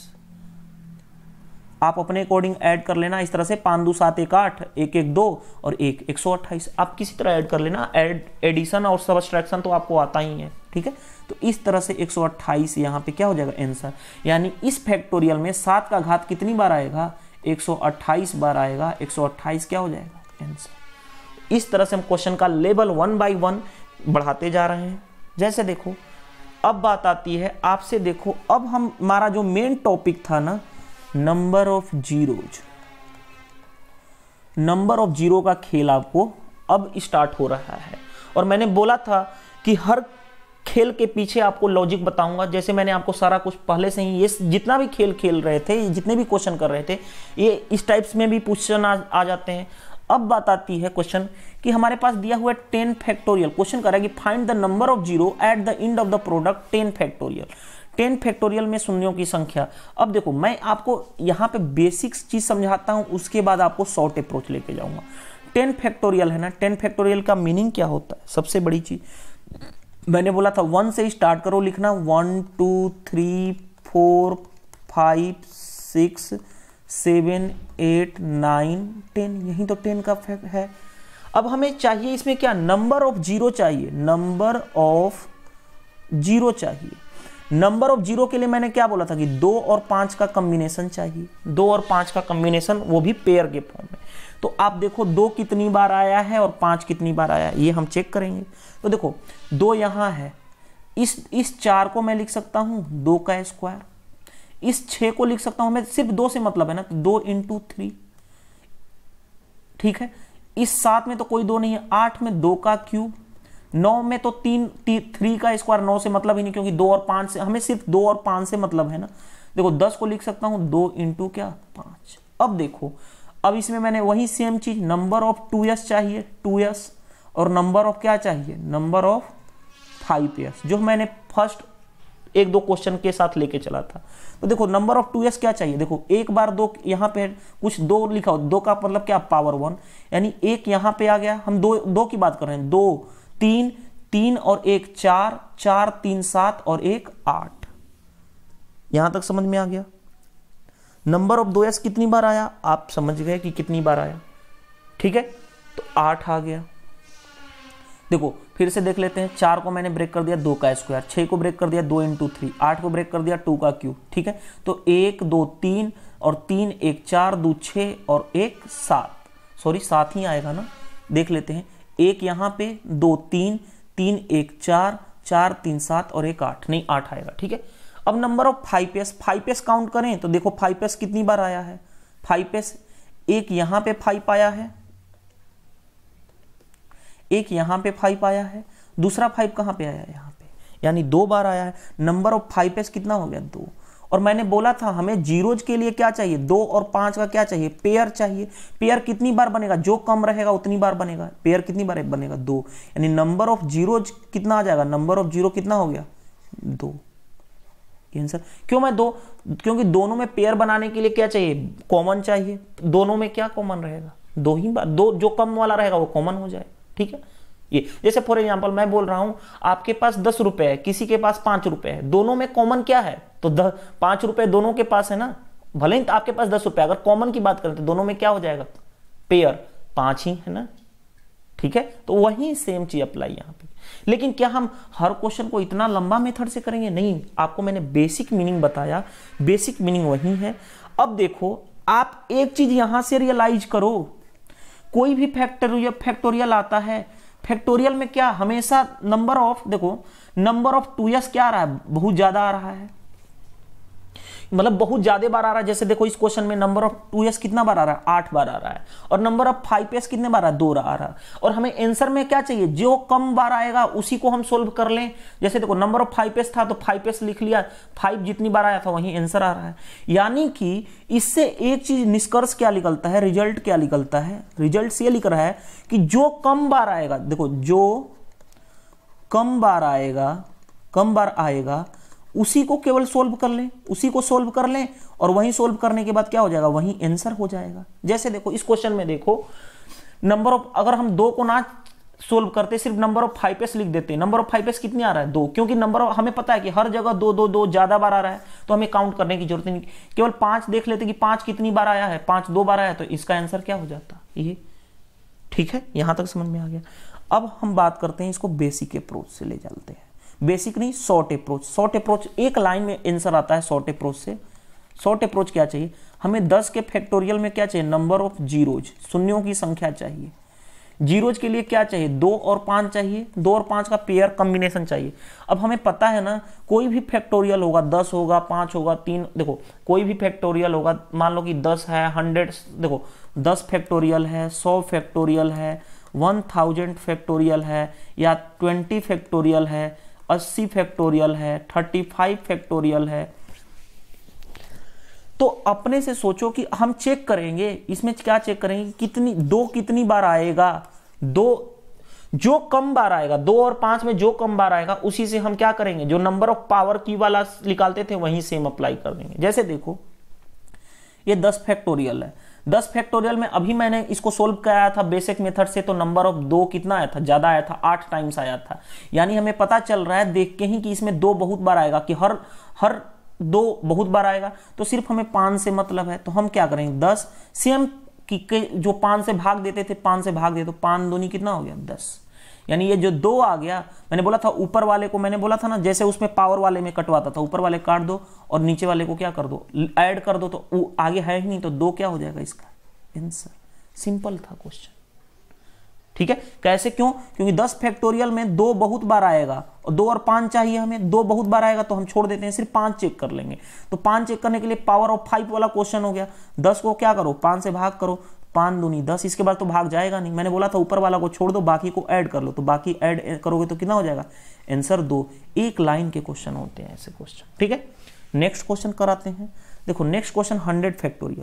आप अपने अकॉर्डिंग ऐड कर लेना इस तरह से, 5 2 7 1 8, 1 1 2 और 1 128। आप किसी तरह ऐड कर लेना, एडिशन और सबट्रैक्शन तो आपको आता ही है, ठीक है। तो इस तरह से 128 यहाँ पे क्या हो जाएगा आंसर, यानी इस फैक्टोरियल में 7 का घात कितनी बार आएगा, 128 बार आएगा। 128 क्या हो जाएगा आंसर। इस तरह से हम क्वेश्चन का लेवल 1 बाय 1 बढ़ाते जा रहे हैं। जैसे देखो अब बात आती है आपसे, देखो अब हमारा जो मेन टॉपिक था ना, number of zeros, number of zero का खेल आपको अब स्टार्ट हो रहा है। और मैंने बोला था कि हर खेल के पीछे आपको लॉजिक बताऊंगा। जैसे मैंने आपको सारा कुछ पहले से ही, ये जितना भी खेल खेल रहे थे, जितने भी क्वेश्चन कर रहे थे, ये इस टाइप्स में भी क्वेश्चन आ जाते हैं। अब बात आती है क्वेश्चन कि हमारे पास दिया हुआ है 10 फैक्टोरियल। क्वेश्चन करेगा कि find the number of zero at the end of the product 10 factorial. 10 factorial में शून्यों की संख्या। अब देखो मैं आपको यहाँ पे बेसिक्स चीज समझाता हूँ, उसके बाद आपको शॉर्ट अप्रोच लेके जाऊंगा। 10 फैक्टोरियल है ना, 10 फैक्टोरियल का मीनिंग क्या होता है। सबसे बड़ी चीज मैंने बोला था 1 से स्टार्ट करो लिखना, 1 2 3 4 5 6 7 8 9 10, यही तो 10 का फैक्ट है। अब हमें चाहिए इसमें क्या, नंबर ऑफ जीरो चाहिए, नंबर ऑफ जीरो चाहिए। नंबर ऑफ जीरो के लिए मैंने क्या बोला था कि 2 और 5 का कॉम्बिनेशन चाहिए, 2 और 5 का कॉम्बिनेशन, वो भी पेयर के फॉर्म में। तो आप देखो 2 कितनी बार आया है और 5 कितनी बार आया है, ये हम चेक करेंगे। तो देखो 2 यहां है, इस 4 को मैं लिख सकता हूं 2 का स्क्वायर, इस 6 को लिख सकता हूं, मैं सिर्फ 2 से मतलब है ना, तो 2 × 3, ठीक है। इस 7 में तो कोई 2 नहीं है, 8 में 2 का क्यूब, 9 में तो 3 का स्क्वायर, 9 से मतलब ही नहीं, क्योंकि 2 और 5 से हमें सिर्फ 2 और 5 से मतलब है ना। देखो 10 को लिख सकता हूं 2 × क्या 5। अब देखो अब इसमें मैंने वही सेम चीज, नंबर ऑफ 2s चाहिए 2s, और नंबर ऑफ क्या चाहिए, नंबर ऑफ 5s, जो मैंने फर्स्ट 1-2 क्वेश्चन के साथ लेके चला था। तो देखो नंबर ऑफ 2s क्या चाहिए, देखो एक बार 2 यहाँ पे कुछ 2 लिखा हो, 2 का मतलब क्या पावर 1, यानी 1 यहाँ पे आ गया। हम 2 की बात कर रहे हैं, 2 3 3 और 1 4, 4 3 7 और 1 8। यहां तक समझ में आ गया। नंबर ऑफ 2s कितनी बार आया, आप समझ गए कि कितनी बार आया, ठीक है। तो 8 आ गया। देखो फिर से देख लेते हैं, 4 को मैंने ब्रेक कर दिया 2 का स्क्वायर, 6 को ब्रेक कर दिया 2 × 3, 8 को ब्रेक कर दिया 2 का क्यूब, ठीक है। तो 1 2 3 और 3 1 4 2 6 और 1 7, सॉरी 7 ही आएगा ना, देख लेते हैं। 1 यहाँ पे, 2 3 3 1 4 4 3 7 और 1 8, नहीं 8 आएगा, ठीक है। अब नंबर ऑफ 5s काउंट करें तो देखो 5s कितनी बार आया है, 5s एक यहाँ पे 5 आया है, एक यहाँ पे 5 आया है, दूसरा 5 कहाँ पे आया है, यहाँ पे, यानी 2 बार आया है। नंबर ऑफ 5s कितना हो गया 2। और मैंने बोला था हमें जीरोज के लिए क्या चाहिए, 2 और 5 का क्या चाहिए, पेयर चाहिए। पेयर कितनी बार बनेगा, जो कम रहेगा उतनी बार बनेगा। पेयर कितनी बार बनेगा 2, यानी नंबर ऑफ जीरोज कितना आ जाएगा, नंबर ऑफ जीरो कितना हो गया 2। आंसर क्यों मैं 2, क्योंकि दोनों में पेयर बनाने के लिए क्या चाहिए, कॉमन चाहिए। दोनों में क्या कॉमन रहेगा, 2 ही बार, 2 जो कम वाला रहेगा वो कॉमन हो जाए, ठीक है। ये जैसे फॉर एग्जांपल मैं बोल रहा हूं आपके पास 10 रुपए है, किसी के पास 5 रुपए है, दोनों में कॉमन क्या है? तो 5 रुपए दोनों के पास है ना, भले ही आपके पास 10 रुपए, अगर कॉमन की बात करें तो दोनों में क्या हो जाएगा? पेयर, 5 ही है ना, ठीक है। तो वही सेम चीज अप्लाई यहां पे। लेकिन क्या हम हर क्वेश्चन को इतना लंबा मेथड से करेंगे? नहीं, आपको मैंने बेसिक मीनिंग बताया, बेसिक मीनिंग वही है। अब देखो आप एक चीज यहां से रियलाइज करो, कोई भी फैक्टोरियल आता है, फैक्टोरियल में क्या हमेशा नंबर ऑफ, देखो नंबर ऑफ 2s क्या आ रहा है? बहुत ज्यादा आ रहा है, मतलब बहुत ज्यादा बार आ रहा है। जैसे देखो इस क्वेश्चन में नंबर ऑफ 2s कितना बार आ रहा है? 8 बार आ रहा है। और नंबर ऑफ 5s कितने बार आ रहा है? 2 आ रहा है। और हमें आंसर में क्या चाहिए? जो कम बार आएगा उसी को हम सोल्व कर लें। जैसे देखो नंबर ऑफ 5s था तो 5s लिख लिया, 5 जितनी बार आया था वही आंसर आ रहा है। यानी कि इससे एक चीज निष्कर्ष क्या निकलता है, रिजल्ट क्या निकलता है? रिजल्ट ये लिख रहा है कि जो कम बार आएगा, देखो जो कम बार आएगा उसी को केवल सोल्व कर लें, उसी को सोल्व कर लें, और वहीं सोल्व करने के बाद क्या हो जाएगा? वहीं आंसर हो जाएगा। जैसे देखो इस क्वेश्चन में देखो नंबर ऑफ, अगर हम 2 को ना सोल्व करते, सिर्फ नंबर ऑफ 5s लिख देते, नंबर ऑफ 5s कितनी आ रहा है? 2, क्योंकि नंबर ऑफ हमें पता है कि हर जगह 2 2 2 ज्यादा बार आ रहा है, तो हमें काउंट करने की जरूरत नहीं, केवल 5 देख लेते कि 5 कितनी बार आया है, 5 2 बार आया, तो इसका आंसर क्या हो जाता? ये, ठीक है, यहां तक समझ में आ गया। अब हम बात करते हैं, इसको बेसिक अप्रोच से ले चलते हैं। बेसिक नहीं, शॉर्ट अप्रोच। शॉर्ट अप्रोच एक लाइन में आंसर आता है शॉर्ट अप्रोच से। शॉर्ट अप्रोच क्या चाहिए हमें? 10 के फैक्टोरियल में क्या चाहिए? नंबर ऑफ जीरोज, शून्यों की संख्या चाहिए। जीरोज के लिए क्या चाहिए? 2 और 5 चाहिए, 2 और 5 का पेयर कॉम्बिनेशन चाहिए। अब हमें पता है ना, कोई भी फैक्टोरियल होगा, 10 होगा, 5 होगा, 3, देखो कोई भी फैक्टोरियल होगा, मान लो कि 10 है, 100, देखो 10 फैक्टोरियल है, 100 फैक्टोरियल है, 1000 फैक्टोरियल है, या 20 फैक्टोरियल है, 80 फैक्टोरियल है, 35 फैक्टोरियल है। तो अपने से सोचो कि हम चेक करेंगे, इसमें क्या चेक करेंगे? कितनी 2 कितनी बार आएगा? 2 जो कम बार आएगा, 2 और 5 में जो कम बार आएगा उसी से हम क्या करेंगे? जो नंबर ऑफ पावर की वाला निकालते थे वहीं सेम अप्लाई कर देंगे। जैसे देखो ये 10 फैक्टोरियल है, 10 फैक्टोरियल में अभी मैंने इसको सोल्व कराया था बेसिक मेथड से, तो नंबर ऑफ 2 कितना आया था? ज्यादा आया था, 8 टाइम्स आया था। यानी हमें पता चल रहा है देख के ही कि इसमें 2 बहुत बार आएगा, कि हर 2 बहुत बार आएगा। तो सिर्फ हमें 5 से मतलब है, तो हम क्या करेंगे? 10 सेम की जो 5 से भाग देते थे, 5 से भाग दे, तो 5 दूनी कितना हो गया? 10। यानी ये जो 2 आ गया, मैंने बोला था ऊपर वाले को, मैंने बोला था ना जैसे उसमें पावर वाले में कटवाता था, ऊपर वाले काट दो और नीचे वाले को क्या कर दो? ऐड कर दो, तो वो आगे है ही नहीं, तो 2 क्या हो जाएगा इसका आंसर? सिंपल था क्वेश्चन, ठीक है। कैसे? क्यों? क्योंकि 10 फैक्टोरियल में 2 बहुत बार आएगा और 2 और 5 चाहिए हमें, 2 बहुत बार आएगा तो हम छोड़ देते हैं, सिर्फ 5 चेक कर लेंगे। तो 5 चेक करने के लिए पावर ऑफ 5 वाला क्वेश्चन हो गया। 10 को क्या करो? 5 से भाग करो, 5 दूनी 10, इसके बाद तो भाग जाएगा नहीं। मैंने बोला था ऊपर वाला को छोड़ दो, बाकी को ऐड कर लो, तो बाकी ऐड करोगे तो कितना हो जाएगा? आंसर 2। एक लाइन के क्वेश्चन होते हैं ऐसे क्वेश्चन, ठीक है। नेक्स्ट क्वेश्चन कराते हैं। देखो नेक्स्ट क्वेश्चन 100 फैक्टोरियल।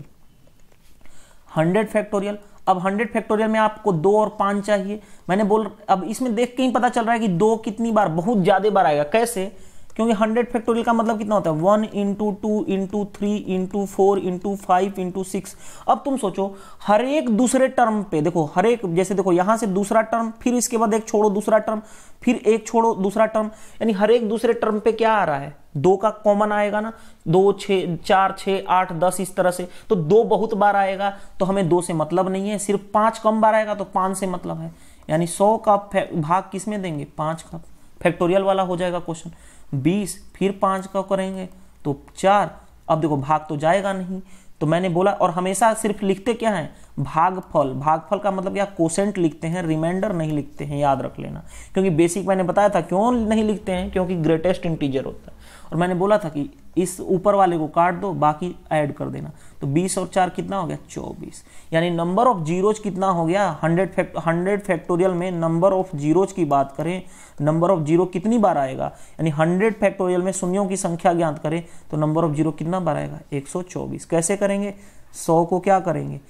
100 फैक्टोरियल, अब 100 फैक्टोरियल में आपको 2 और 5 चाहिए। मैंने अब इसमें देख के ही पता चल रहा है कि 2 कितनी बार? बहुत ज्यादा बार आएगा। कैसे? क्योंकि 100 फैक्टोरियल का मतलब कितना होता है? 1 into 2 into 3 into 4 into 5 into 6। अब तुम सोचो हर एक दूसरे टर्म पे, देखो हर एक, जैसे देखो यहां से दूसरा टर्म, फिर इसके बाद एक छोड़ो दूसरा टर्म, फिर एक छोड़ो दूसरा टर्म, यानी हर एक दूसरे टर्म पे क्या आ रहा है? 2 का कॉमन आएगा ना, 2 6 4 6 8 10 इस तरह से। तो 2 बहुत बार आएगा तो हमें 2 से मतलब नहीं है, सिर्फ 5 कम बार आएगा तो 5 से मतलब है। यानी 100 का भाग किस में देंगे? 5 का। फैक्टोरियल वाला हो जाएगा क्वेश्चन। 20 फिर 5 का करेंगे तो 4। अब देखो भाग तो जाएगा नहीं, तो मैंने बोला, और हमेशा सिर्फ लिखते क्या है? भागफल। भागफल का मतलब क्या? कोसेंट लिखते हैं, रिमाइंडर नहीं लिखते हैं, याद रख लेना। क्योंकि बेसिक मैंने बताया था क्यों नहीं लिखते हैं, क्योंकि ग्रेटेस्ट इंटीजर होता है। और मैंने बोला था कि इस ऊपर वाले को काट दो, बाकी ऐड कर देना। तो 20 और 4 कितना हो गया? 24। यानी नंबर ऑफ जीरोज कितना हो गया? 100 फैक्टोरियल में नंबर ऑफ जीरोज की बात करें, नंबर ऑफ जीरो कितनी बार आएगा? यानी 100 फैक्टोरियल में शून्यों की संख्या ज्ञात करें तो नंबर ऑफ जीरो कितना बार आएगा? 124। कैसे करेंगे? 100 को क्या करेंगे?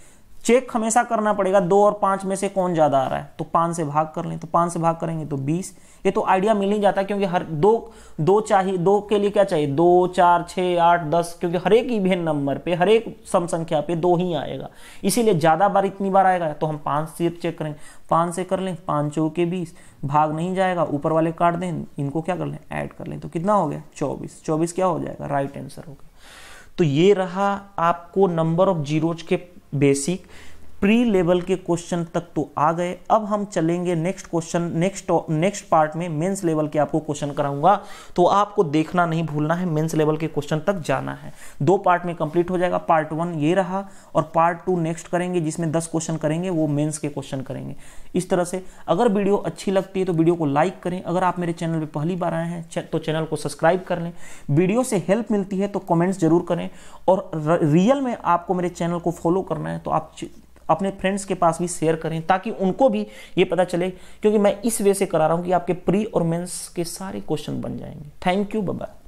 चेक हमेशा करना पड़ेगा 2 और 5 में से कौन ज्यादा आ रहा है, तो 5 से भाग कर लें, तो 5 से भाग करेंगे तो 20। ये तो आइडिया मिल ही जाता है, क्योंकि हर दो चाहिए, 2 के लिए क्या चाहिए, 2, 4, 6, 8, 10, क्योंकि हर एक इवेन नंबर पे, हर एक सम संख्या पे 2 ही आएगा, इसीलिए ज्यादा बार इतनी बार आएगा। तो हम 5 से चेक करेंगे, 5 से कर लें, 5 चौके 20, भाग नहीं जाएगा, ऊपर वाले काट दें, इनको क्या कर लें, ऐड कर लें, तो कितना हो गया 24। 24 क्या हो जाएगा, राइट आंसर हो गया। तो ये रहा आपको नंबर ऑफ जीरोज के बेसिक प्री लेवल के क्वेश्चन तक तो आ गए। अब हम चलेंगे नेक्स्ट क्वेश्चन, नेक्स्ट पार्ट में मेंस लेवल के आपको क्वेश्चन कराऊंगा, तो आपको देखना नहीं भूलना है, मेंस लेवल के क्वेश्चन तक जाना है। 2 पार्ट में कंप्लीट हो जाएगा, पार्ट 1 ये रहा और पार्ट 2 नेक्स्ट करेंगे, जिसमें 10 क्वेश्चन करेंगे, वो मेंस के क्वेश्चन करेंगे। इस तरह से अगर वीडियो अच्छी लगती है तो वीडियो को लाइक करें, अगर आप मेरे चैनल पर पहली बार आए हैं तो चैनल को सब्सक्राइब कर लें, वीडियो से हेल्प मिलती है तो कमेंट्स जरूर करें, और रियल में आपको मेरे चैनल को फॉलो करना है तो आप अपने फ्रेंड्स के पास भी शेयर करें, ताकि उनको भी ये पता चले, क्योंकि मैं इस वे से करा रहा हूं कि आपके प्री और मेंस के सारे क्वेश्चन बन जाएंगे। Thank you, bye bye.